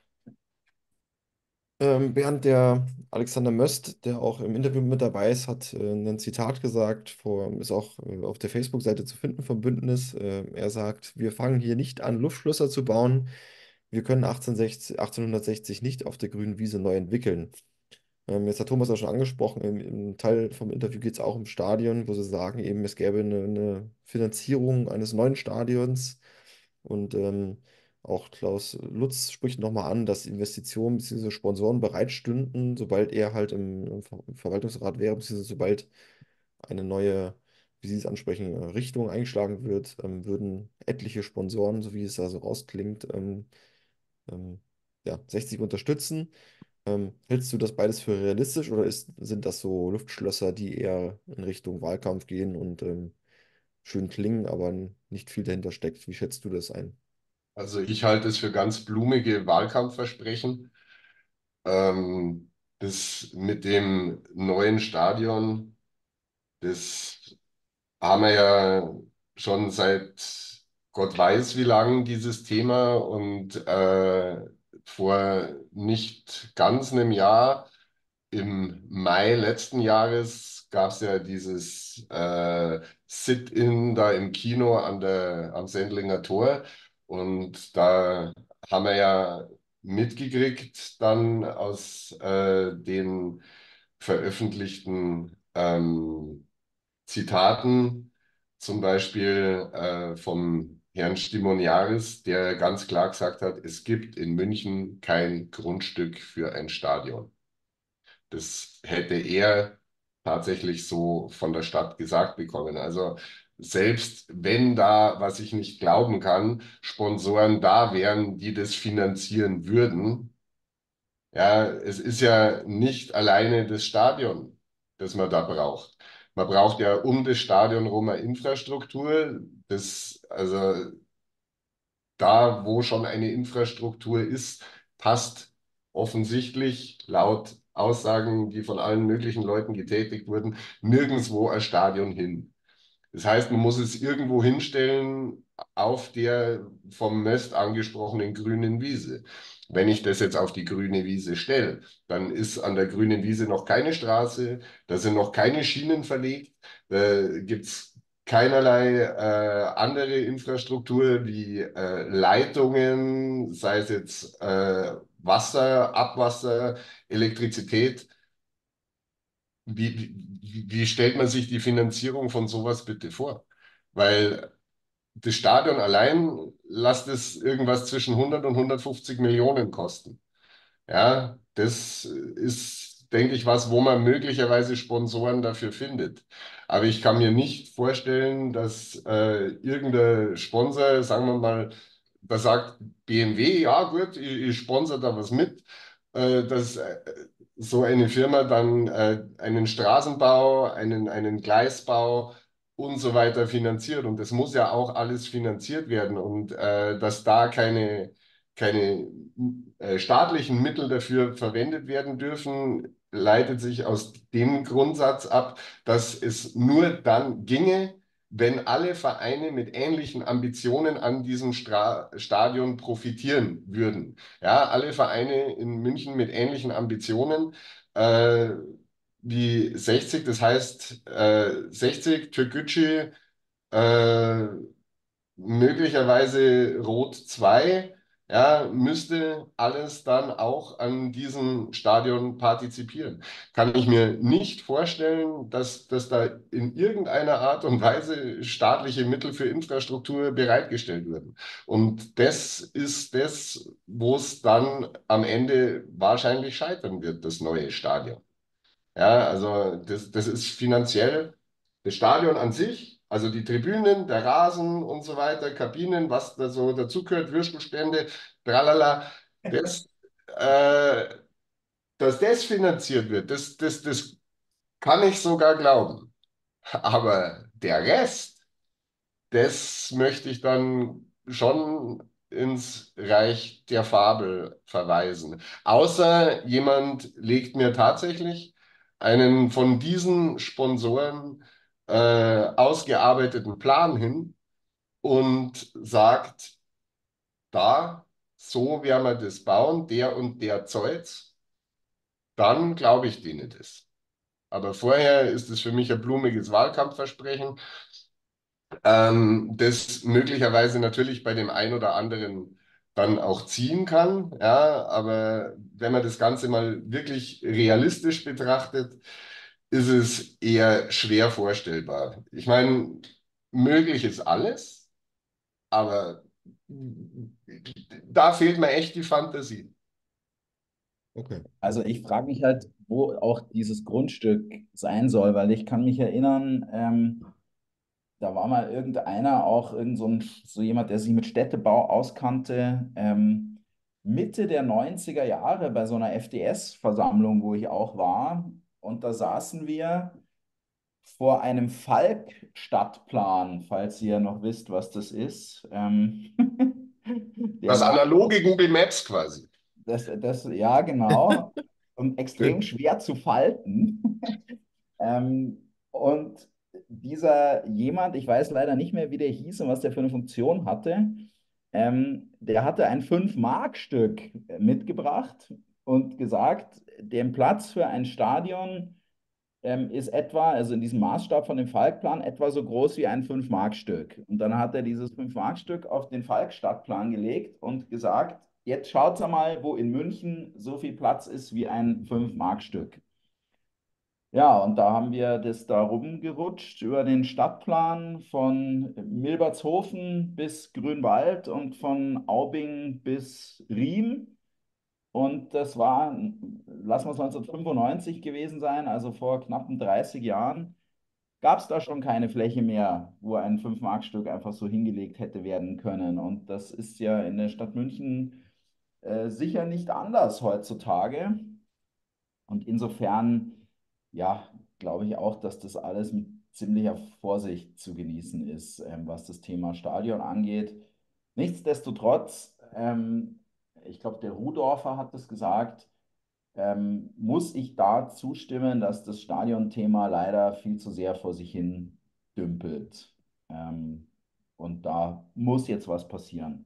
Während der Alexander Möst, der auch im Interview mit dabei ist, hat ein Zitat gesagt, ist auch auf der Facebook-Seite zu finden vom Bündnis. Er sagt, wir fangen hier nicht an, Luftschlösser zu bauen. Wir können 1860 nicht auf der grünen Wiese neu entwickeln. Jetzt hat Thomas auch schon angesprochen, im Teil vom Interview geht es auch im Stadion, wo sie sagen, eben es gäbe eine Finanzierung eines neuen Stadions. Und auch Klaus Lutz spricht nochmal an, dass Investitionen bzw. Sponsoren bereitstünden, sobald er halt im Verwaltungsrat wäre, beziehungsweise sobald eine neue, wie Sie es ansprechen, Richtung eingeschlagen wird, würden etliche Sponsoren, so wie es da so rausklingt, ähm, ja, 60 unterstützen. Hältst du das beides für realistisch oder sind das so Luftschlösser, die eher in Richtung Wahlkampf gehen und schön klingen, aber nicht viel dahinter steckt? Wie schätzt du das ein? Also ich halte es für ganz blumige Wahlkampfversprechen. Das mit dem neuen Stadion, das haben wir ja schon seit Gott weiß wie lang dieses Thema und vor nicht ganz einem Jahr, im Mai letzten Jahres, gab es ja dieses Sit-in da im Kino am Sendlinger Tor und da haben wir ja mitgekriegt dann aus den veröffentlichten Zitaten, zum Beispiel vom Herrn Stimoniaris, der ganz klar gesagt hat, es gibt in München kein Grundstück für ein Stadion. Das hätte er tatsächlich so von der Stadt gesagt bekommen. Also selbst wenn da, was ich nicht glauben kann, Sponsoren da wären, die das finanzieren würden, ja, es ist ja nicht alleine das Stadion, das man da braucht. Man braucht ja um das Stadion rum eine Infrastruktur. Also da, wo schon eine Infrastruktur ist, passt offensichtlich laut Aussagen, die von allen möglichen Leuten getätigt wurden, nirgendwo ein Stadion hin. Das heißt, man muss es irgendwo hinstellen auf der vom Möst angesprochenen grünen Wiese. Wenn ich das jetzt auf die grüne Wiese stelle, dann ist an der grünen Wiese noch keine Straße, da sind noch keine Schienen verlegt, da gibt es keinerlei andere Infrastruktur wie Leitungen, sei es jetzt Wasser, Abwasser, Elektrizität. Wie stellt man sich die Finanzierung von sowas bitte vor? Weil das Stadion allein lasst es irgendwas zwischen 100 und 150 Millionen kosten. Ja, das ist, denke ich, was, wo man möglicherweise Sponsoren dafür findet. Aber ich kann mir nicht vorstellen, dass irgendein Sponsor, sagen wir mal, da sagt BMW, ja gut, ich sponsor da was mit, dass so eine Firma dann einen Straßenbau, einen Gleisbau und so weiter finanziert. Und das muss ja auch alles finanziert werden. Und dass da keine staatlichen Mittel dafür verwendet werden dürfen, leitet sich aus dem Grundsatz ab, dass es nur dann ginge, wenn alle Vereine mit ähnlichen Ambitionen an diesem Stadion profitieren würden. Ja, alle Vereine in München mit ähnlichen Ambitionen äh, wie 60, das heißt 60, Türkgücü, äh, möglicherweise Rot 2, ja, müsste alles dann auch an diesem Stadion partizipieren. Kann ich mir nicht vorstellen, dass da in irgendeiner Art und Weise staatliche Mittel für Infrastruktur bereitgestellt würden. Und das ist das, wo es dann am Ende wahrscheinlich scheitern wird, das neue Stadion. Ja, also das ist finanziell das Stadion an sich, also die Tribünen, der Rasen und so weiter, Kabinen, was da so dazugehört, Würstelstände, tralala, das, äh, dass das finanziert wird, das kann ich sogar glauben. Aber der Rest, das möchte ich dann schon ins Reich der Fabel verweisen. Außer jemand legt mir tatsächlich einen von diesen Sponsoren ausgearbeiteten Plan hin und sagt, da, so werden wir das bauen, der und der Zeugs, dann glaube ich denen das. Aber vorher ist es für mich ein blumiges Wahlkampfversprechen, das möglicherweise natürlich bei dem einen oder anderen dann auch ziehen kann. Ja, aber wenn man das Ganze mal wirklich realistisch betrachtet, ist es eher schwer vorstellbar. Ich meine, möglich ist alles, aber da fehlt mir echt die Fantasie. Okay. Also ich frage mich halt, wo auch dieses Grundstück sein soll, weil ich kann mich erinnern, da war mal irgendeiner, auch so jemand, der sich mit Städtebau auskannte, Mitte der 90er Jahre bei so einer FDS-Versammlung, wo ich auch war. Und da saßen wir vor einem Falk-Stadtplan, falls ihr noch wisst, was das ist. Der Das war, analoge Google Maps quasi. ja, genau, und extrem Schön. schwer zu falten. Und dieser jemand, ich weiß leider nicht mehr, wie der hieß und was der für eine Funktion hatte, der hatte ein 5-Mark-Stück mitgebracht und gesagt, der Platz für ein Stadion ist etwa, also in diesem Maßstab von dem Falkplan, etwa so groß wie ein 5-Mark-Stück. Und dann hat er dieses 5-Mark-Stück auf den Falk-Stadtplan gelegt und gesagt, jetzt schaut mal, wo in München so viel Platz ist wie ein 5-Mark-Stück. Ja, und da haben wir das da rumgerutscht über den Stadtplan von Milbertshofen bis Grünwald und von Aubing bis Riem. Und das war, lassen wir es 1995 gewesen sein, also vor knappen 30 Jahren, gab es da schon keine Fläche mehr, wo ein 5-Mark-Stück einfach so hingelegt hätte werden können. Und das ist ja in der Stadt München sicher nicht anders heutzutage. Und insofern, ja, glaube ich auch, dass das alles mit ziemlicher Vorsicht zu genießen ist, was das Thema Stadion angeht. Nichtsdestotrotz, ich glaube, der Rudorfer hat es gesagt, muss ich da zustimmen, dass das Stadionthema leider viel zu sehr vor sich hin dümpelt. Ähm, und da muss jetzt was passieren.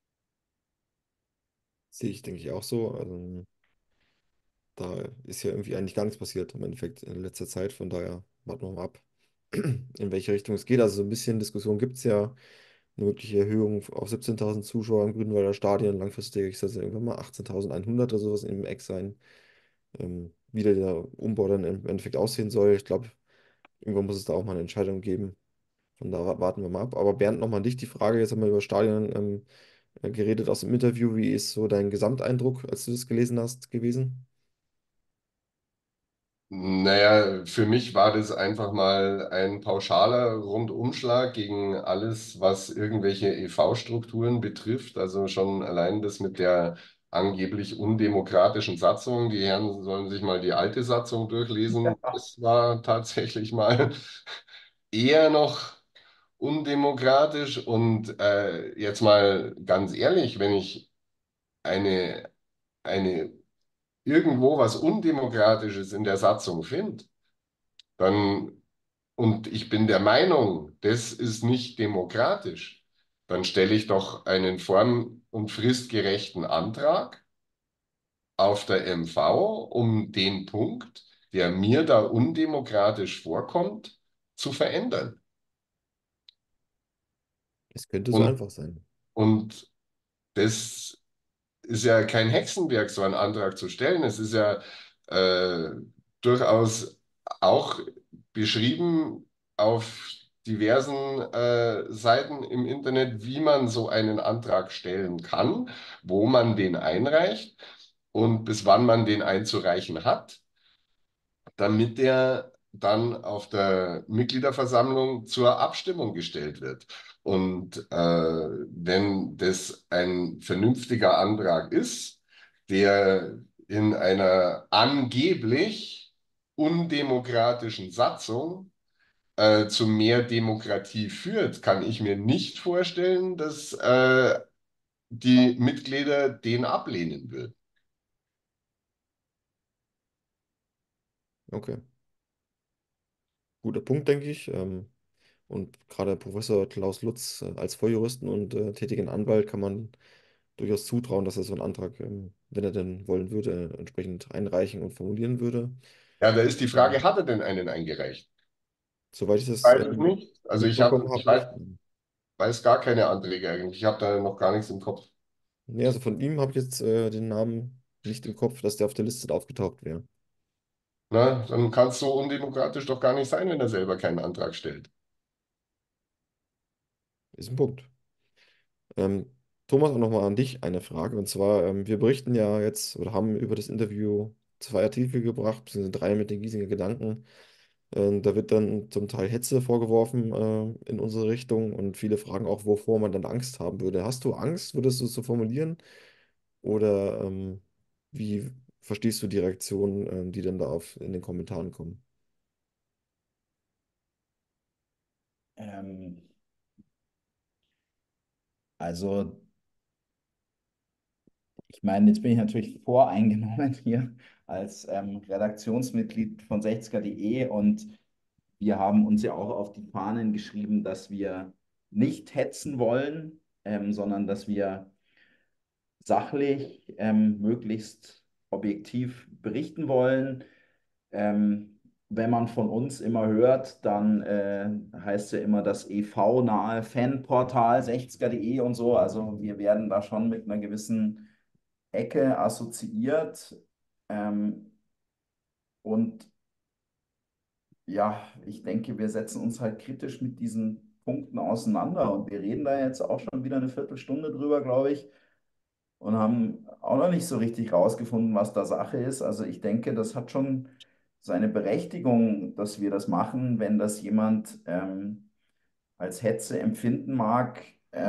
Sehe ich, denke ich, auch so. Also, da ist ja irgendwie eigentlich gar nichts passiert im Endeffekt in letzter Zeit. Von daher warten wir mal ab, in welche Richtung es geht. Also so ein bisschen Diskussion gibt es ja. Eine mögliche Erhöhung auf 17.000 Zuschauer im Grünwalder Stadion. Langfristig soll es ja irgendwann mal 18.100 oder sowas im Eck sein. Wie der Umbau dann im Endeffekt aussehen soll. Ich glaube, irgendwann muss es da auch mal eine Entscheidung geben. Von da warten wir mal ab. Aber Bernd, nochmal an dich die Frage. Jetzt haben wir über Stadion geredet aus dem Interview. Wie ist so dein Gesamteindruck, als du das gelesen hast, gewesen? Naja, für mich war das einfach mal ein pauschaler Rundumschlag gegen alles, was irgendwelche EV-Strukturen betrifft. Also schon allein das mit der angeblich undemokratischen Satzung. Die Herren sollen sich mal die alte Satzung durchlesen. Das war tatsächlich mal eher noch undemokratisch. Und jetzt mal ganz ehrlich, wenn ich eine irgendwo was Undemokratisches in der Satzung finde, dann, und ich bin der Meinung, das ist nicht demokratisch, dann stelle ich doch einen form- und fristgerechten Antrag auf der MV, um den Punkt, der mir da undemokratisch vorkommt, zu verändern. Es könnte so Und, einfach sein. und das ist ja kein Hexenwerk, so einen Antrag zu stellen. Es ist ja äh, durchaus auch beschrieben auf diversen Seiten im Internet, wie man so einen Antrag stellen kann, wo man den einreicht und bis wann man den einzureichen hat, damit der dann auf der Mitgliederversammlung zur Abstimmung gestellt wird. Und wenn das ein vernünftiger Antrag ist, der in einer angeblich undemokratischen Satzung zu mehr Demokratie führt, kann ich mir nicht vorstellen, dass die Mitglieder den ablehnen würden. Okay, guter Punkt, denke ich. Und gerade Professor Klaus Lutz als Volljuristen und tätigen Anwalt kann man durchaus zutrauen, dass er so einen Antrag, wenn er denn wollen würde, entsprechend einreichen und formulieren würde. Ja, da ist die Ähm, Frage, hat er denn einen eingereicht? Soweit ich das Weiß es nicht. Also mitbekommen ich habe, nicht. weiß gar keine Anträge eigentlich. Ich habe da noch gar nichts im Kopf. Nee, also von ihm habe ich jetzt den Namen nicht im Kopf, dass der auf der Liste aufgetaucht wäre. Na, dann kann es so undemokratisch doch gar nicht sein, wenn er selber keinen Antrag stellt. Ist ein Punkt. Ähm, Thomas, auch nochmal an dich eine Frage. Und zwar, wir berichten ja jetzt oder haben über das Interview zwei Artikel gebracht, beziehungsweise drei mit den Giesinger Gedanken. Da wird dann zum Teil Hetze vorgeworfen in unsere Richtung und viele fragen auch, wovor man dann Angst haben würde. Hast du Angst, würdest du es so formulieren? Oder wie verstehst du die Reaktionen, die dann da in den Kommentaren kommen? Ähm, also, ich meine, jetzt bin ich natürlich voreingenommen hier als Redaktionsmitglied von 60er.de und wir haben uns ja auch auf die Fahnen geschrieben, dass wir nicht hetzen wollen, sondern dass wir sachlich, möglichst objektiv berichten wollen. Wenn man von uns immer hört, dann heißt ja immer das EV-nahe Fanportal 60er.de und so. Also wir werden da schon mit einer gewissen Ecke assoziiert. Ähm, und ja, ich denke, wir setzen uns halt kritisch mit diesen Punkten auseinander. Und wir reden da jetzt auch schon wieder eine Viertelstunde drüber, glaube ich, und haben auch noch nicht so richtig rausgefunden, was da Sache ist. Also ich denke, das hat schon seine Berechtigung, dass wir das machen, wenn das jemand als Hetze empfinden mag.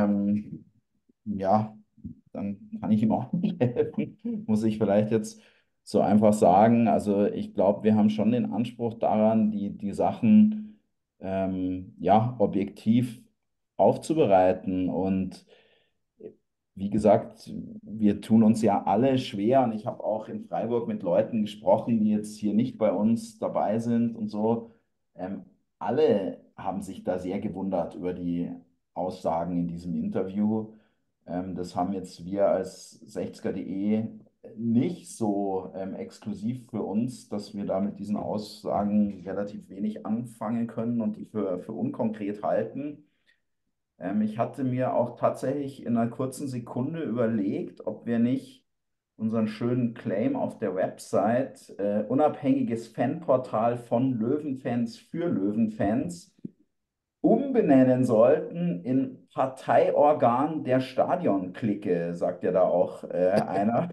Ja, dann kann ich ihm auch nicht helfen. Muss ich vielleicht jetzt so einfach sagen. Also ich glaube, wir haben schon den Anspruch daran, die Sachen ja, objektiv aufzubereiten. Und wie gesagt, wir tun uns ja alle schwer. Und ich habe auch in Freiburg mit Leuten gesprochen, die jetzt hier nicht bei uns dabei sind und so. Ähm, alle haben sich da sehr gewundert über die Aussagen in diesem Interview. Das haben jetzt wir als 60er.de nicht so exklusiv für uns, dass wir da mit diesen Aussagen relativ wenig anfangen können und die für unkonkret halten. Ich hatte mir auch tatsächlich in einer kurzen Sekunde überlegt, ob wir nicht unseren schönen Claim auf der Website, unabhängiges Fanportal von Löwenfans für Löwenfans, umbenennen sollten in Parteiorgan der Stadionklicke, sagt ja da auch einer.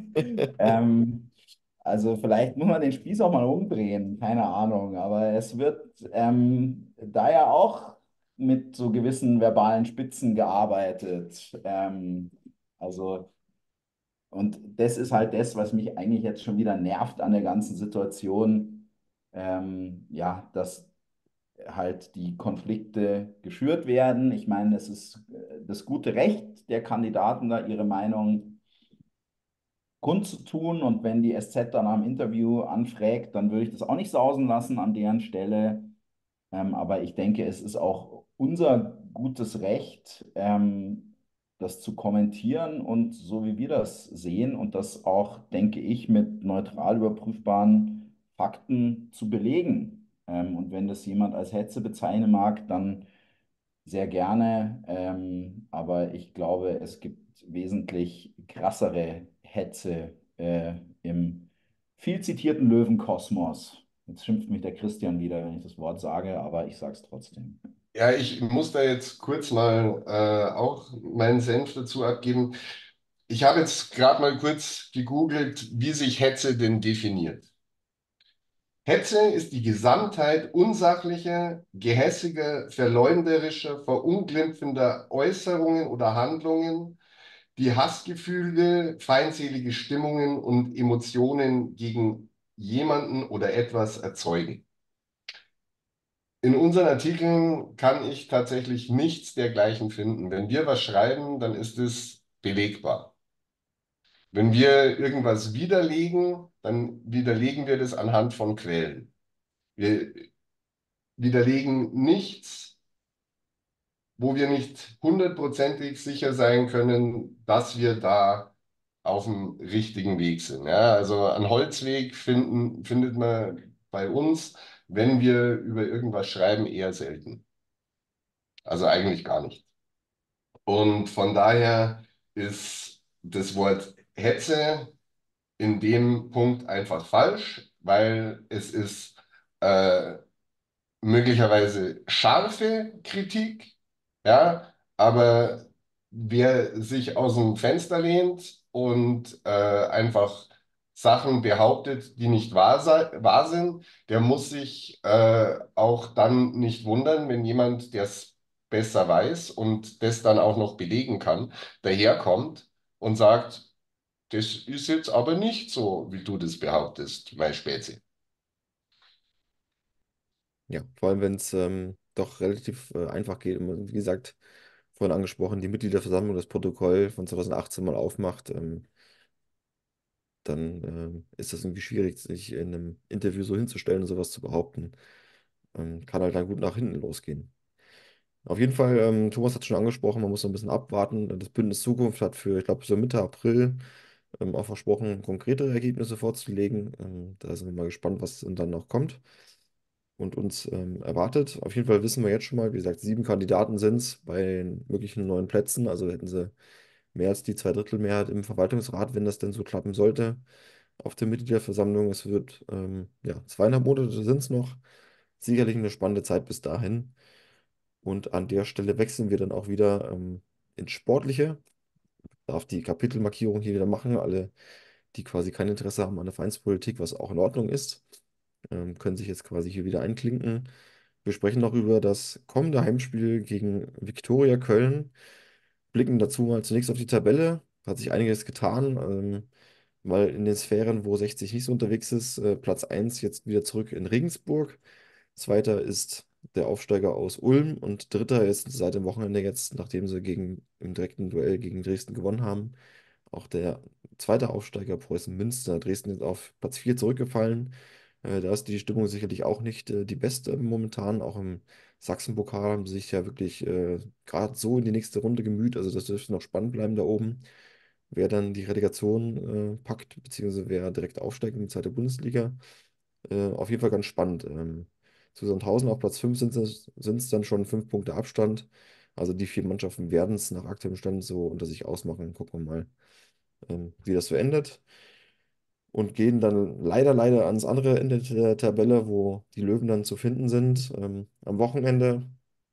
Ähm, also vielleicht muss man den Spieß auch mal umdrehen, keine Ahnung. Aber es wird da ja auch mit so gewissen verbalen Spitzen gearbeitet. Also, und das ist halt das, was mich eigentlich jetzt schon wieder nervt an der ganzen Situation. Ja, dass halt die Konflikte geschürt werden. Ich meine, es ist das gute Recht der Kandidaten, da ihre Meinung kundzutun. Und wenn die SZ dann am Interview anfragt, dann würde ich das auch nicht sausen lassen an deren Stelle. Aber ich denke, es ist auch unser gutes Recht, das zu kommentieren und so wie wir das sehen und das auch, denke ich, mit neutral überprüfbaren Fakten zu belegen. Und wenn das jemand als Hetze bezeichnen mag, dann sehr gerne. Aber ich glaube, es gibt wesentlich krassere Hetze im viel zitierten Löwenkosmos. Jetzt schimpft mich der Christian wieder, wenn ich das Wort sage, aber ich sage es trotzdem. Ja, ich muss da jetzt kurz mal auch meinen Senf dazu abgeben. Ich habe jetzt gerade mal kurz gegoogelt, wie sich Hetze denn definiert. Hetze ist die Gesamtheit unsachlicher, gehässiger, verleumderischer, verunglimpfender Äußerungen oder Handlungen, die Hassgefühle, feindselige Stimmungen und Emotionen gegen jemanden oder etwas erzeugen. In unseren Artikeln kann ich tatsächlich nichts dergleichen finden. Wenn wir was schreiben, dann ist es belegbar. Wenn wir irgendwas widerlegen, dann widerlegen wir das anhand von Quellen. Wir widerlegen nichts, wo wir nicht hundertprozentig sicher sein können, dass wir da auf dem richtigen Weg sind. Ja, also einen Holzweg findet man bei uns, wenn wir über irgendwas schreiben, eher selten. Also eigentlich gar nicht. Und von daher ist das Wort Hetze in dem Punkt einfach falsch, weil es ist äh, möglicherweise scharfe Kritik, ja, aber wer sich aus dem Fenster lehnt und einfach Sachen behauptet, die nicht wahr sind, der muss sich auch dann nicht wundern, wenn jemand, der es besser weiß und das dann auch noch belegen kann, daherkommt und sagt, das ist jetzt aber nicht so, wie du das behauptest, mein Spätzle. Ja, vor allem, wenn es doch relativ einfach geht. Und wie gesagt, vorhin angesprochen, die Mitgliederversammlung das Protokoll von 2018 mal aufmacht, dann ist das irgendwie schwierig, sich in einem Interview so hinzustellen und sowas zu behaupten. Kann halt dann gut nach hinten losgehen. Auf jeden Fall, Thomas hat schon angesprochen, man muss so ein bisschen abwarten. Das Bündnis Zukunft hat für, ich glaube, so Mitte April auch versprochen, konkretere Ergebnisse vorzulegen. Da sind wir mal gespannt, was dann noch kommt und uns erwartet. Auf jeden Fall wissen wir jetzt schon mal, wie gesagt, 7 Kandidaten sind es bei den möglichen 9 Plätzen. Also hätten sie mehr als die Zweidrittelmehrheit im Verwaltungsrat, wenn das denn so klappen sollte, auf der Mitgliederversammlung. Es wird, ja, 2,5 Monate sind es noch. Sicherlich eine spannende Zeit bis dahin. Und an der Stelle wechseln wir dann auch wieder ins Sportliche. Darf die Kapitelmarkierung hier wieder machen. Alle, die quasi kein Interesse haben an der Vereinspolitik, was auch in Ordnung ist, können sich jetzt quasi hier wieder einklinken. Wir sprechen noch über das kommende Heimspiel gegen Viktoria Köln. Blicken dazu mal zunächst auf die Tabelle. Hat sich einiges getan. Mal in den Sphären, wo 60 nicht so unterwegs ist. Platz 1 jetzt wieder zurück in Regensburg. Zweiter ist der Aufsteiger aus Ulm und dritter ist seit dem Wochenende jetzt, nachdem sie im direkten Duell gegen Dresden gewonnen haben, auch der zweite Aufsteiger Preußen Münster. Dresden ist auf Platz 4 zurückgefallen. Da ist die Stimmung sicherlich auch nicht die beste momentan. Auch im Sachsenpokal haben sie sich ja wirklich gerade so in die nächste Runde gemüht. Also das dürfte noch spannend bleiben da oben. Wer dann die Relegation packt, beziehungsweise wer direkt aufsteigt in die zweite Bundesliga. Auf jeden Fall ganz spannend. Zu Sandhausen auf Platz 5 sind es dann schon 5 Punkte Abstand. Also die 4 Mannschaften werden es nach aktuellem Stand so unter sich ausmachen. Gucken wir mal, wie das so endet. Und gehen dann leider ans andere Ende der Tabelle, wo die Löwen dann zu finden sind. Am Wochenende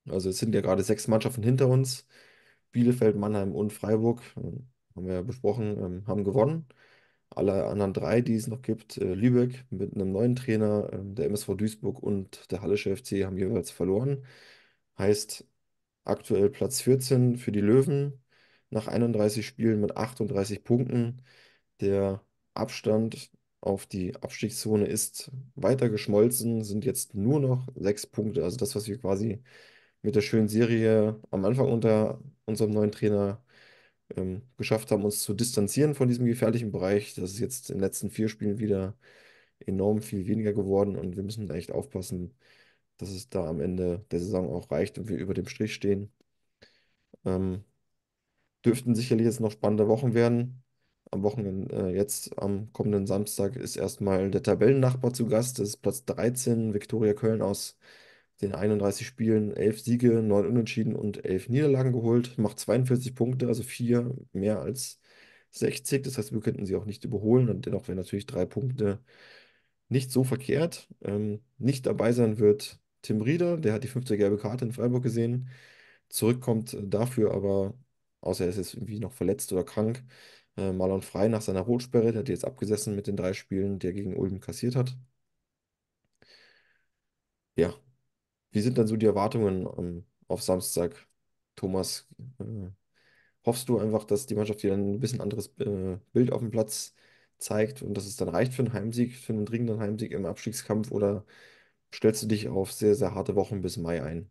Also es sind ja gerade 6 Mannschaften hinter uns. Bielefeld, Mannheim und Freiburg, haben wir ja besprochen, haben gewonnen. Alle anderen drei, die es noch gibt, Lübeck mit einem neuen Trainer, der MSV Duisburg und der Hallische FC haben jeweils verloren. Heißt aktuell Platz 14 für die Löwen nach 31 Spielen mit 38 Punkten. Der Abstand auf die Abstiegszone ist weiter geschmolzen, sind jetzt nur noch 6 Punkte. Also das, was wir quasi mit der schönen Serie am Anfang unter unserem neuen Trainer geschafft haben, uns zu distanzieren von diesem gefährlichen Bereich. Das ist jetzt in den letzten 4 Spielen wieder enorm viel weniger geworden und wir müssen echt aufpassen, dass es da am Ende der Saison auch reicht und wir über dem Strich stehen. Ähm, Dürften sicherlich jetzt noch spannende Wochen werden. Am Wochenende, jetzt am kommenden Samstag, ist erstmal der Tabellennachbar zu Gast. Das ist Platz 13, Viktoria Köln aus den 31 Spielen, 11 Siege, 9 Unentschieden und 11 Niederlagen geholt. Macht 42 Punkte, also 4 mehr als 60. Das heißt, wir könnten sie auch nicht überholen und dennoch wären natürlich 3 Punkte nicht so verkehrt. Nicht dabei sein wird Tim Rieder, der hat die 5. gelbe Karte in Freiburg gesehen. Zurückkommt dafür aber, außer er ist jetzt irgendwie noch verletzt oder krank, Marlon Frey nach seiner Rotsperre. Der hat jetzt abgesessen mit den 3 Spielen, die er gegen Ulm kassiert hat. Ja, wie sind dann so die Erwartungen auf Samstag, Thomas? Äh, Hoffst du einfach, dass die Mannschaft dir ein bisschen anderes Bild auf dem Platz zeigt und dass es dann reicht für einen Heimsieg, für einen dringenden Heimsieg im Abstiegskampf oder stellst du dich auf sehr, sehr harte Wochen bis Mai ein?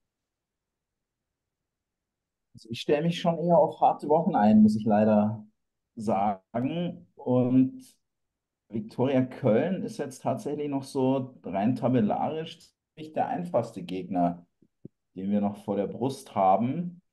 Also ich stelle mich schon eher auf harte Wochen ein, muss ich leider sagen. Und Viktoria Köln ist jetzt tatsächlich noch so rein tabellarisch nicht der einfachste Gegner, den wir noch vor der Brust haben.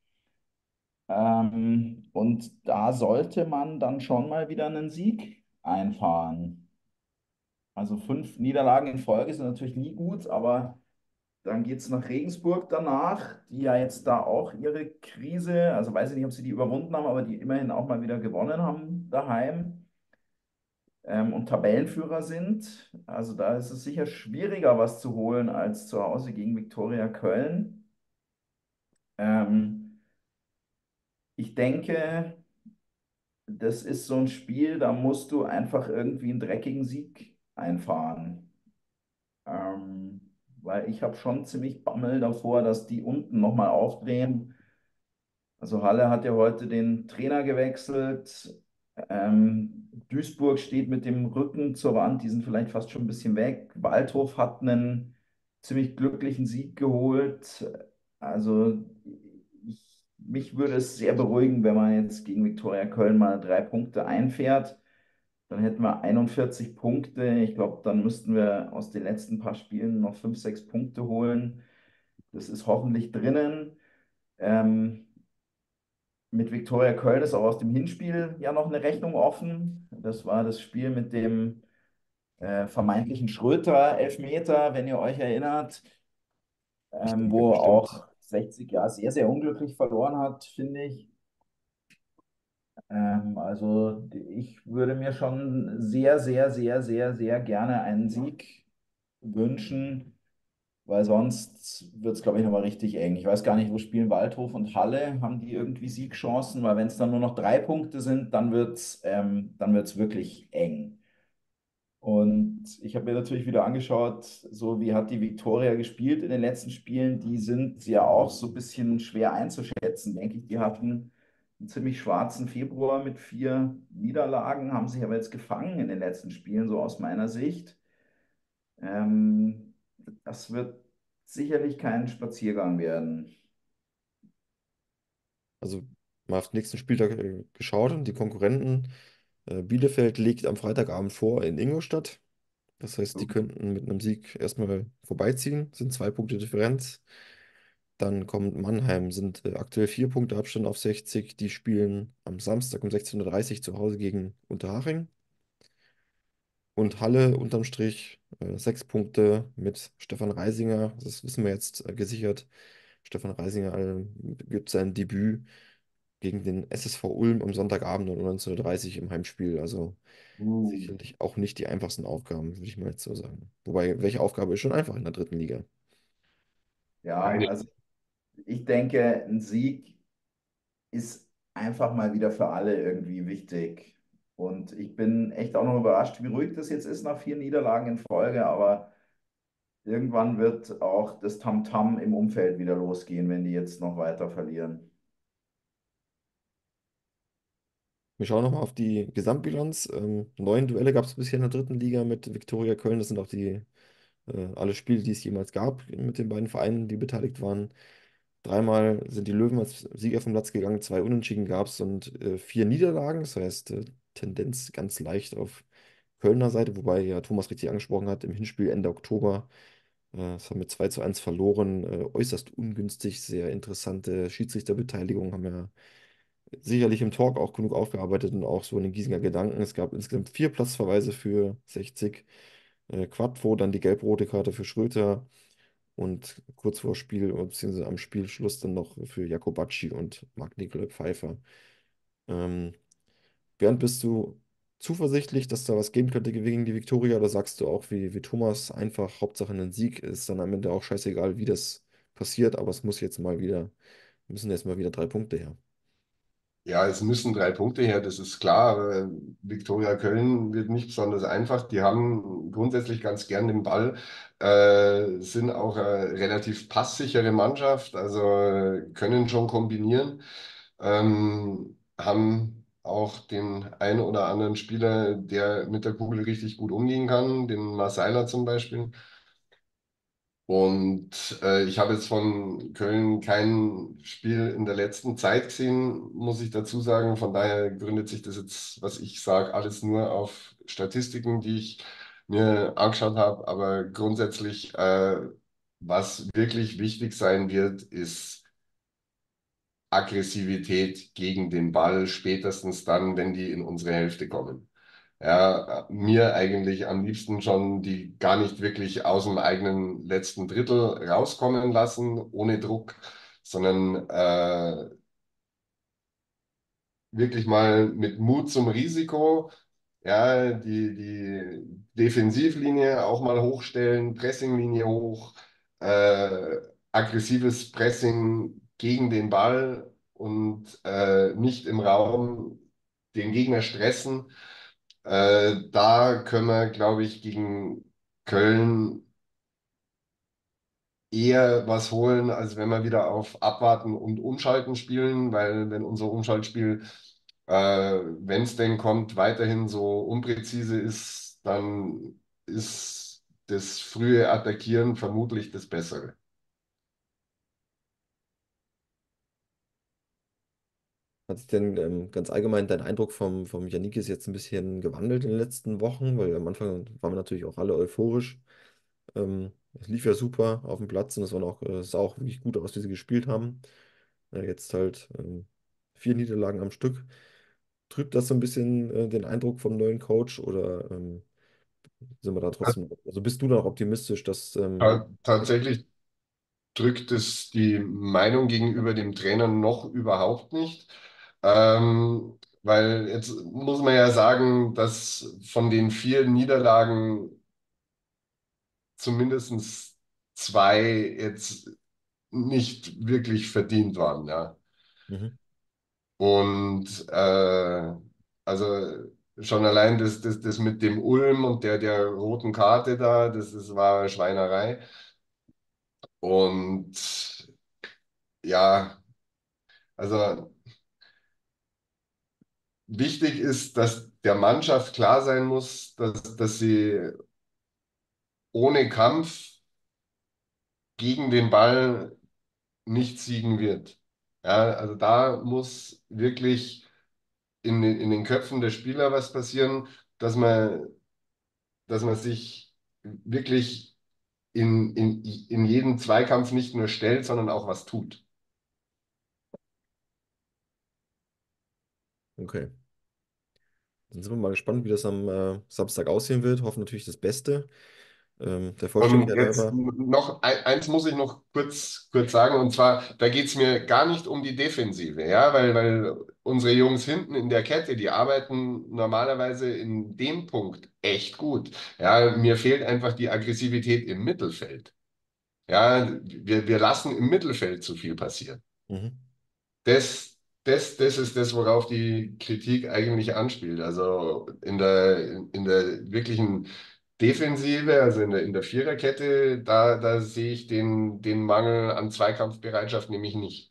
Und da sollte man dann schon mal wieder einen Sieg einfahren. Also 5 Niederlagen in Folge sind natürlich nie gut, aber dann geht es nach Regensburg danach, die ja jetzt da auch ihre Krise, also weiß ich nicht, ob sie die überwunden haben, aber die immerhin auch mal wieder gewonnen haben daheim, und Tabellenführer sind. Also da ist es sicher schwieriger, was zu holen als zu Hause gegen Viktoria Köln. Ähm, Ich denke, das ist so ein Spiel, da musst du einfach irgendwie einen dreckigen Sieg einfahren. Ähm, Weil ich habe schon ziemlich Bammel davor, dass die unten nochmal aufdrehen. Also Halle hat ja heute den Trainer gewechselt. Duisburg steht mit dem Rücken zur Wand, die sind vielleicht fast schon ein bisschen weg. Waldhof hat einen ziemlich glücklichen Sieg geholt. Also mich würde es sehr beruhigen, wenn man jetzt gegen Viktoria Köln mal 3 Punkte einfährt. Dann hätten wir 41 Punkte. Ich glaube, dann müssten wir aus den letzten paar Spielen noch 5, 6 Punkte holen. Das ist hoffentlich drinnen. Ähm, mit Viktoria Köln ist auch aus dem Hinspiel ja noch eine Rechnung offen. Das war das Spiel mit dem vermeintlichen Schröter-Elfmeter, wenn ihr euch erinnert, Ich denke wo bestimmt. auch 60 ja sehr, sehr unglücklich verloren hat, finde ich. Also ich würde mir schon sehr, sehr, sehr, sehr, sehr gerne einen Sieg wünschen, weil sonst wird es, glaube ich, nochmal richtig eng. Ich weiß gar nicht, wo spielen Waldhof und Halle? Haben die irgendwie Siegchancen? Weil wenn es dann nur noch 3 Punkte sind, dann wird's wirklich eng. Und ich habe mir natürlich wieder angeschaut, so wie hat die Viktoria gespielt in den letzten Spielen. Die sind ja auch so ein bisschen schwer einzuschätzen, denke ich. Die hatten einen ziemlich schwarzen Februar mit 4 Niederlagen, haben sich aber jetzt gefangen in den letzten Spielen, so aus meiner Sicht. Ähm, Das wird sicherlich kein Spaziergang werden. Also mal auf den nächsten Spieltag geschaut und die Konkurrenten. Bielefeld liegt am Freitagabend vor in Ingolstadt. Das heißt, die könnten mit einem Sieg erstmal vorbeiziehen, sind 2 Punkte Differenz. Dann kommt Mannheim, sind aktuell 4 Punkte Abstand auf 60. Die spielen am Samstag um 16:30 Uhr zu Hause gegen Unterhaching. Und Halle unterm Strich 6 Punkte mit Stefan Reisinger. Das wissen wir jetzt gesichert. Stefan Reisinger gibt sein Debüt gegen den SSV Ulm am Sonntagabend um 19:30 Uhr im Heimspiel. Also Uh, sicherlich auch nicht die einfachsten Aufgaben, würde ich mal jetzt so sagen. Wobei, welche Aufgabe ist schon einfach in der dritten Liga? ja, Keine. also ich denke, ein Sieg ist einfach mal wieder für alle irgendwie wichtig. Und ich bin echt auch noch überrascht, wie ruhig das jetzt ist nach 4 Niederlagen in Folge. Aber irgendwann wird auch das Tamtam im Umfeld wieder losgehen, wenn die jetzt noch weiter verlieren. Wir schauen nochmal auf die Gesamtbilanz. 9 Duelle gab es bisher in der dritten Liga mit Viktoria Köln. Das sind auch alle Spiele, die es jemals gab mit den beiden Vereinen, die beteiligt waren. Dreimal sind die Löwen als Sieger vom Platz gegangen, 2 Unentschieden gab es und 4 Niederlagen. Das heißt, Tendenz ganz leicht auf Kölner Seite, wobei ja Thomas richtig angesprochen hat, im Hinspiel Ende Oktober. Das haben wir 2:1 verloren. Äußerst ungünstig, sehr interessante Schiedsrichterbeteiligung. Haben wir sicherlich im Talk auch genug aufgearbeitet und auch so in den Giesinger Gedanken. Es gab insgesamt 4 Platzverweise für 60. Quadvo, dann die gelb-rote Karte für Schröter und kurz vor Spiel, beziehungsweise am Spielschluss dann noch für Jakobacci und Marc-Nicolai Pfeiffer. Ähm, Bernd, bist du zuversichtlich, dass da was gehen könnte gegen die Viktoria oder sagst du auch wie Thomas, einfach Hauptsache ein Sieg, ist dann am Ende auch scheißegal, wie das passiert, aber es muss jetzt mal wieder, müssen jetzt mal wieder 3 Punkte her. Ja, es müssen 3 Punkte her, das ist klar. Aber Viktoria Köln wird nicht besonders einfach. Die haben grundsätzlich ganz gern den Ball, sind auch eine relativ passsichere Mannschaft, also können schon kombinieren, haben auch den einen oder anderen Spieler, der mit der Kugel richtig gut umgehen kann, den Marceiler zum Beispiel. Und ich habe jetzt von Köln kein Spiel in der letzten Zeit gesehen, muss ich dazu sagen. Von daher gründet sich das jetzt, was ich sage, alles nur auf Statistiken, die ich mir angeschaut habe. Aber grundsätzlich, was wirklich wichtig sein wird, ist Aggressivität gegen den Ball, spätestens dann, wenn die in unsere Hälfte kommen. Ja, mir eigentlich am liebsten schon die gar nicht wirklich aus dem eigenen letzten Drittel rauskommen lassen, ohne Druck, sondern wirklich mal mit Mut zum Risiko, ja, die Defensivlinie auch mal hochstellen, Pressinglinie hoch, aggressives Pressing gegen den Ball und nicht im Raum den Gegner stressen. Da können wir, glaube ich, gegen Köln eher was holen, als wenn wir wieder auf Abwarten und Umschalten spielen, weil wenn unser Umschaltspiel, wenn es denn kommt, weiterhin so unpräzise ist, dann ist das frühe Attackieren vermutlich das Bessere. Hat sich denn ganz allgemein dein Eindruck vom Yannickis jetzt ein bisschen gewandelt in den letzten Wochen? Weil am Anfang waren wir natürlich auch alle euphorisch. Es lief ja super auf dem Platz und es sah auch wirklich gut aus, wie sie gespielt haben. Jetzt halt 4 Niederlagen am Stück. Trübt das so ein bisschen den Eindruck vom neuen Coach oder sind wir da trotzdem, also bist du da noch optimistisch, dass Tatsächlich drückt es die Meinung gegenüber dem Trainer noch überhaupt nicht. Weil jetzt muss man ja sagen, dass von den 4 Niederlagen zumindest zwei jetzt nicht wirklich verdient waren. Ja. mhm. Und also schon allein das mit dem Ulm und der roten Karte da, das war Schweinerei. Und ja, also wichtig ist, dass der Mannschaft klar sein muss, dass sie ohne Kampf gegen den Ball nicht siegen wird. Ja, also da muss wirklich in den Köpfen der Spieler was passieren, dass man, dass man sich wirklich in jeden Zweikampf nicht nur stellt, sondern auch was tut. Okay. Dann sind wir mal gespannt, wie das am Samstag aussehen wird. Hoffen natürlich das Beste. Der Und Vollständigkeit jetzt halber. noch eins muss ich noch kurz sagen, und zwar, da geht es mir gar nicht um die Defensive, ja, weil unsere Jungs hinten in der Kette, die arbeiten normalerweise in dem Punkt echt gut. Ja, mir fehlt einfach die Aggressivität im Mittelfeld. Ja, wir lassen im Mittelfeld zu viel passieren. Mhm. Das ist das, worauf die Kritik eigentlich anspielt. Also in der wirklichen Defensive, also in der Viererkette, da sehe ich den Mangel an Zweikampfbereitschaft nämlich nicht.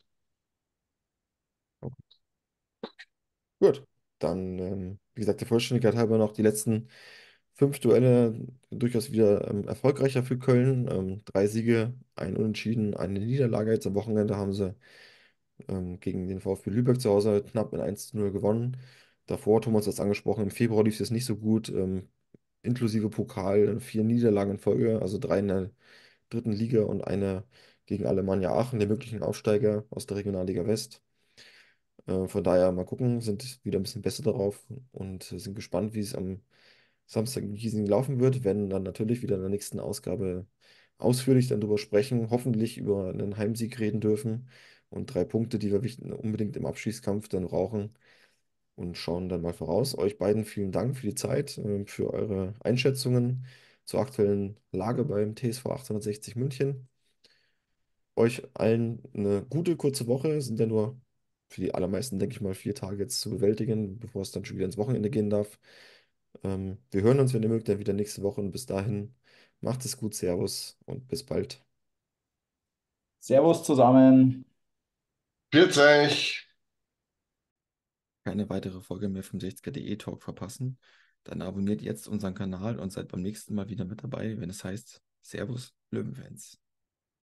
Gut, dann, wie gesagt, der Vollständigkeit halber noch die letzten 5 Duelle durchaus wieder erfolgreicher für Köln. 3 Siege, ein Unentschieden, eine Niederlage. Jetzt am Wochenende haben sie gegen den VfB Lübeck zu Hause knapp mit 1:0 gewonnen. Davor, Thomas hat es angesprochen, im Februar lief es jetzt nicht so gut, inklusive Pokal, 4 Niederlagen in Folge, also 3 in der dritten Liga und eine gegen Alemannia Aachen, der möglichen Aufsteiger aus der Regionalliga West. Von daher mal gucken, sind wieder ein bisschen besser darauf und sind gespannt, wie es am Samstag in Giesing laufen wird. Werden dann natürlich wieder in der nächsten Ausgabe ausführlich dann darüber sprechen, hoffentlich über einen Heimsieg reden dürfen und 3 Punkte, die wir unbedingt im Abschießkampf dann brauchen und schauen dann mal voraus. Euch beiden vielen Dank für die Zeit, für eure Einschätzungen zur aktuellen Lage beim TSV 1860 München. Euch allen eine gute, kurze Woche. Sind ja nur für die allermeisten, denke ich mal, 4 Tage jetzt zu bewältigen, bevor es dann schon wieder ins Wochenende gehen darf. Wir hören uns, wenn ihr mögt, dann wieder nächste Woche und bis dahin macht es gut, Servus und bis bald. Servus zusammen. Pfiat euch! Keine weitere Folge mehr vom 60er.de Talk verpassen, dann abonniert jetzt unseren Kanal und seid beim nächsten Mal wieder mit dabei, wenn es heißt Servus Löwenfans.